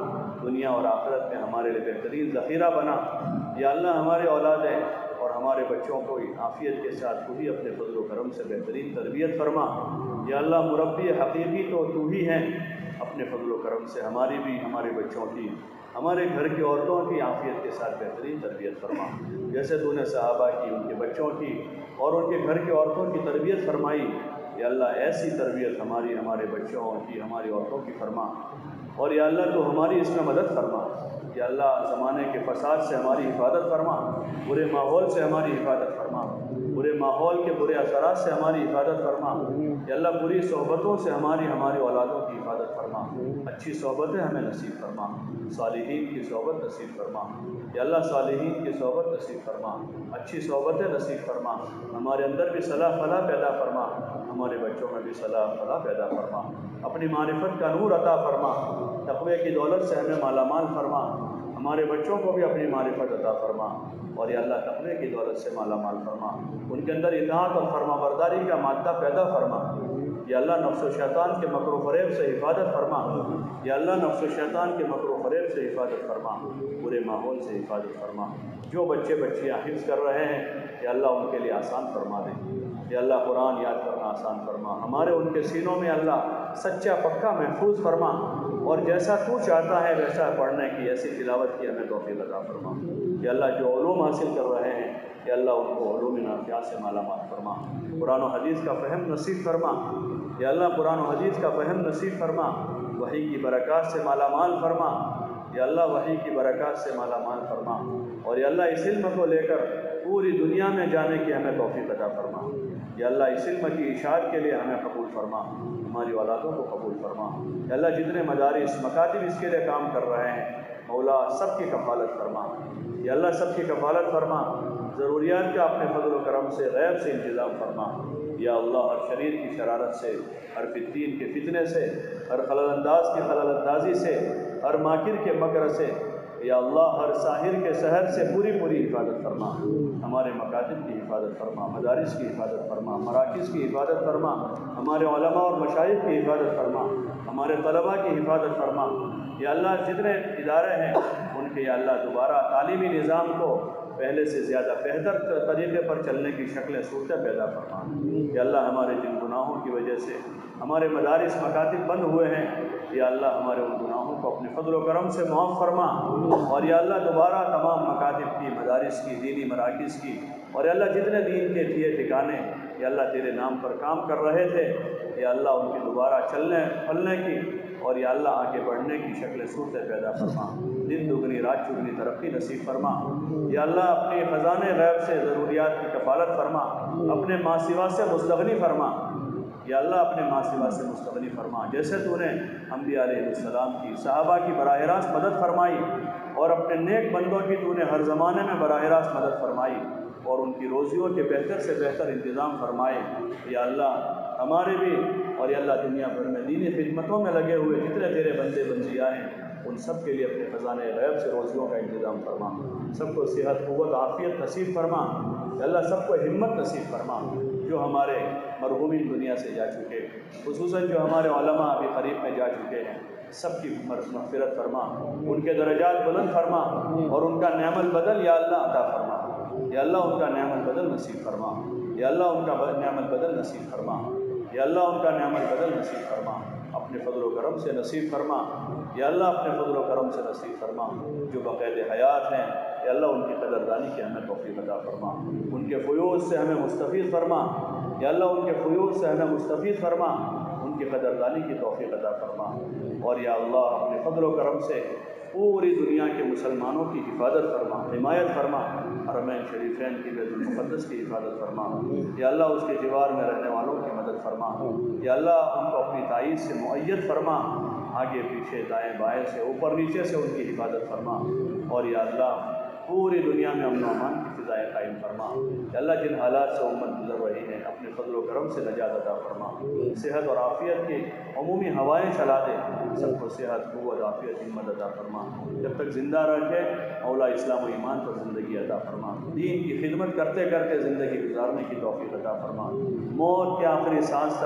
دنیا اور آخرت میں ہمارے لیے بہترین ذخیرہ بنا۔ یا اللہ ہمارے اولادیں اور ہمارے بچوں کو عافیت کے ساتھ تو ہی اپنے فضل و کرم سے بہترین تربیت فرما۔ یا اللہ مربی حقیقی تو ہی ہیں، اپنے فضل و کرم سے ہماری بھی، ہمارے بچوں کی، ہمارے گھر کی عورتوں کی عافیت کے ساتھ بہترین تربیت فرما۔ جیسے تو نے صحابہ کی، ان کے بچوں کی اور ان کے گھر کی عورتوں کی تربیت فرمائی، یا اللہ ایسی تربیت ہماری، ہمارے بچوں کی، ہماری عورتوں کی فرما۔ اور یا اللہ تو ہماری اس میں مدد فرما۔ یا اللہ زمانے کے فساد سے ہماری حفاظت فرما، برے ماحول سے ہماری حفاظت فرما، برے ماحول کے برے اثرات سے ہماری حفاظت فرما۔ یا اللہ بری صحبتوں سے ہماری اولادوں کی حفاظت فرما، اچھی صحبتیں ہمیں نصیب فرما، صالحین کی صحبت نصیب فرما۔ یا اللہ صالحین کی صحبت نصیب فرما، اچھی صحبتیں نصیب فرما، ہمارے اندر بھی صلاح فلاح پیدا فرما، ہمارے بچوں میں بھی صلاح فلاح پیدا فرما، اپنی معرفت کا نور عطا فرما، تقوی کی دولت سے ہمیں مالا مال فرما، ہمارے بچوں کو بھی اپنی معرفت عطا فرما، اور یا اللہ تقوی کی دولت سے مالا مال فرما، ان کے اندر اطاعت اور فرما برداری کا مادہ پیدا فرما۔ یا اللہ نفس و شیطان کے مکر و فریب سے حفاظت فرما، یا اللہ نفس و شیطان کے مکر و فریب سے حفاظت فرما، برے ماحول سے حفاظت فرما۔ جو بچے بچیاں حفظ کر رہے ہیں یا اللہ ان کے لیے آسان فرما دے، یا اللہ قرآن یاد کرنا آسان فرما، ہمارے ان کے سینوں میں اللہ سچا پکا محفوظ فرما، اور جیسا تو چاہتا ہے ویسا پڑھنے کی، ایسی تلاوت کی ہمیں توفیق عطا فرما۔ یا اللہ جو علوم حاصل کر رہے ہیں یا اللہ ان کو علوم نافعہ سے مالا مال فرما، قرآن و حدیث کا فہم نصیب فرما، یا اللہ قرآن و حدیث کا فہم نصیب فرما، وحی کی برکات سے مالا مال فرما، یا اللہ وحی کی برکات سے مالا مال فرما، اور یا اللہ اس علم کو لے کر پوری دنیا میں جانے کی ہمیں توفیق عطا فرما۔ یا اللہ اس علم کی اشاعت کے لیے ہمیں قبول فرما، ہماری اولادوں کو قبول فرما۔ یا اللہ جتنے مدارس مکاتب اس کے لیے کام کر رہے ہیں مولا سب کی کفالت فرما، یا اللہ سب کی کفالت فرما، ضروریات کا اپنے فضل و کرم سے غیب سے انتظام فرما۔ یا اللہ ہر شریر کی شرارت سے، ہر فتین کے فتنے سے، ہر خلل انداز کی خلل اندازی سے، ہر ماکر کے مکر سے، یا اللہ ہر ساحر کے سحر سے پوری حفاظت فرما، ہمارے مکاتب کی حفاظت فرما، مدارس کی حفاظت فرما، مراکز کی حفاظت فرما، ہمارے علماء اور مشائخ کی حفاظت فرما، ہمارے طلباء کی حفاظت فرما۔ یا اللہ جتنے ادارے ہیں ان کے یا اللہ دوبارہ تعلیمی نظام کو پہلے سے زیادہ بہتر طریقے پر چلنے کی شکلیں صورتیں پیدا فرما۔ یا اللہ ہمارے جن گناہوں کی وجہ سے ہمارے مدارس مکاتب بند ہوئے ہیں یا اللہ ہمارے ان گناہوں کو اپنے فضل و کرم سے معاف فرما، اور یا اللہ دوبارہ تمام مکاتب کی، مدارس کی، دینی مراکز کی، اور یا اللہ جتنے دین کے تھے ٹھکانے یا اللہ تیرے نام پر کام کر رہے تھے یا اللہ ان کی دوبارہ چلنے پھلنے کی اور یا اللہ آگے بڑھنے کی شکل صورتیں پیدا فرما، دن دگنی رات چگنی ترقی نصیب فرما۔ یا اللہ اپنے خزانے غیب سے ضروریات کی کفالت فرما، اپنے ماں سوا سے مستغنی فرما، یا اللہ اپنے ماں سوا سے مستغنی فرما، جیسے تو نے انبیاء علیہ السلام کی، صحابہ کی براہ راست مدد فرمائی، اور اپنے نیک بندوں کی تو نے ہر زمانے میں براہ راست مدد فرمائی اور ان کی روزیوں کے بہتر سے بہتر انتظام فرمائے۔ یا اللہ ہمارے بھی اور یا اللہ دنیا بھر میں دینی خدمتوں میں لگے ہوئے جتنے تیرے بندے بندیاں ہیں ان سب کے لیے اپنے خزانے غیب سے روزیوں کا انتظام فرما، سب کو صحت قوت عافیت نصیب فرما، یا اللہ سب کو ہمت نصیب فرما۔ جو ہمارے مرحومین دنیا سے جا چکے، خصوصاً جو ہمارے علماء ابھی قریب میں جا چکے ہیں، سب کی مغفرت فرما، ان کے درجات بلند فرما، اور ان کا نعم البدل یا اللہ عطا فرما، یا اللہ ان کا نعم البدل نصیب فرما، یا اللہ ان کا نعم البدل نصیب فرما، یا اللہ ان کا نعم البدل نصیب فرما، اپنے فضل و کرم سے نصیب فرما، یا اللہ اپنے فضل و کرم سے نصیب فرما۔ جو بقید حیات ہیں یا اللہ ان کی قدردانی کی ہمیں توفیق عطا فرما، ان کے فیوض سے ہمیں مستفید فرما، یا اللہ ان کے فیوض سے ہمیں مستفید فرما، ان کی قدردانی کی توفیق عطا فرما، اور یا اللہ اپنے فضل و کرم سے پوری دنیا کے مسلمانوں کی حفاظت فرما، حمایت فرما، حرمین شریفین کی بیت المقدس کی حفاظت فرما، یا اللہ اس کے جوار میں رہنے والوں کی مدد فرما، یا اللہ ان کو اپنی تائید سے مؤید فرما، آگے پیچھے دائیں بائیں سے اوپر نیچے سے ان کی حفاظت فرما، اور یا اللہ پوری دنیا میں امن و امان کی فضائیں قائم فرما۔ یا اللہ جن حالات سے امت گزر رہی ہیں اپنے فضل و کرم سے نجات عطا فرما، صحت اور عافیت کی عمومی ہوائیں چلا دے، سب کو صحت قوت عافیت ہمت عطا فرما، جب تک زندہ رکھے مولا اسلام و ایمان پر زندگی عطا فرما، دین کی خدمت کرتے کرتے زندگی گزارنے کی توفیق عطا فرما، موت کے آخری سانس تک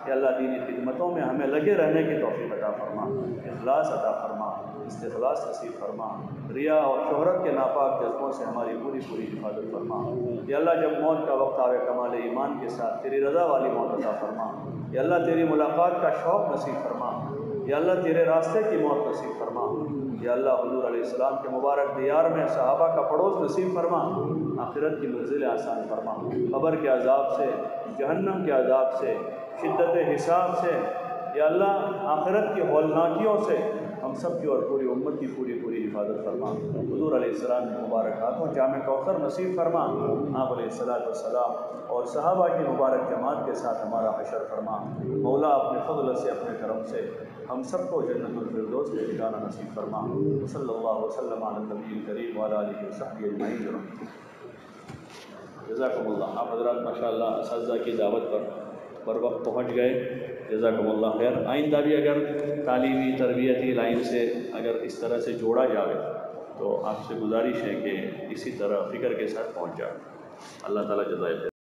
کہ اللہ دینی خدمتوں میں ہمیں لگے رہنے کی توفیق عطا فرما، اخلاص عطا فرما، استخلاص نصیب فرما، ریا اور شہرت کے ناپاک جذبوں سے ہماری پوری حفاظت فرما۔ یا اللہ جب موت کا وقت آوے کمال ایمان کے ساتھ تیری رضا والی موت عطا فرما۔ یا اللہ تیری ملاقات کا شوق نصیب فرما۔ یا اللہ تیرے راستے کی موت نصیب فرما۔ یا اللہ حضور علیہ السلام کے مبارک دیار میں صحابہ کا پڑوس نصیب فرما، آخرت کی منزل آسان فرما، قبر کے عذاب سے، جہنم کے عذاب سے، شدت حساب سے، یا اللہ آخرت کی ہولناکیوں سے ہم سب کی اور پوری امت کی پوری حفاظت فرما۔ حضور علیہ السلام کے مبارک ہاتھوں جامع کوثر نصیب فرما، آپ علیہ السلام اور صحابہ کی مبارک جماعت کے ساتھ ہمارا حشر فرما۔ مولا اپنے فضل سے، اپنے کرم سے ہم سب کو جنت الفردوس میں ٹھکانہ نصیب فرما۔ صلی اللہ وسلم علی النبی الکریم وعلی آلہ وصحبہ اجمعین۔ جزاکم اللہ۔ آپ حضرات ماشاءاللہ اساتذہ کی دعوت پر وقت پہنچ گئے، جزاکم اللہ خیر۔ آئندہ بھی اگر تعلیمی تربیتی لائن سے اگر اس طرح سے جوڑا جائے تو آپ سے گزارش ہے کہ اسی طرح فکر کے ساتھ پہنچ جائے۔ اللہ تعالیٰ جزائے خیر۔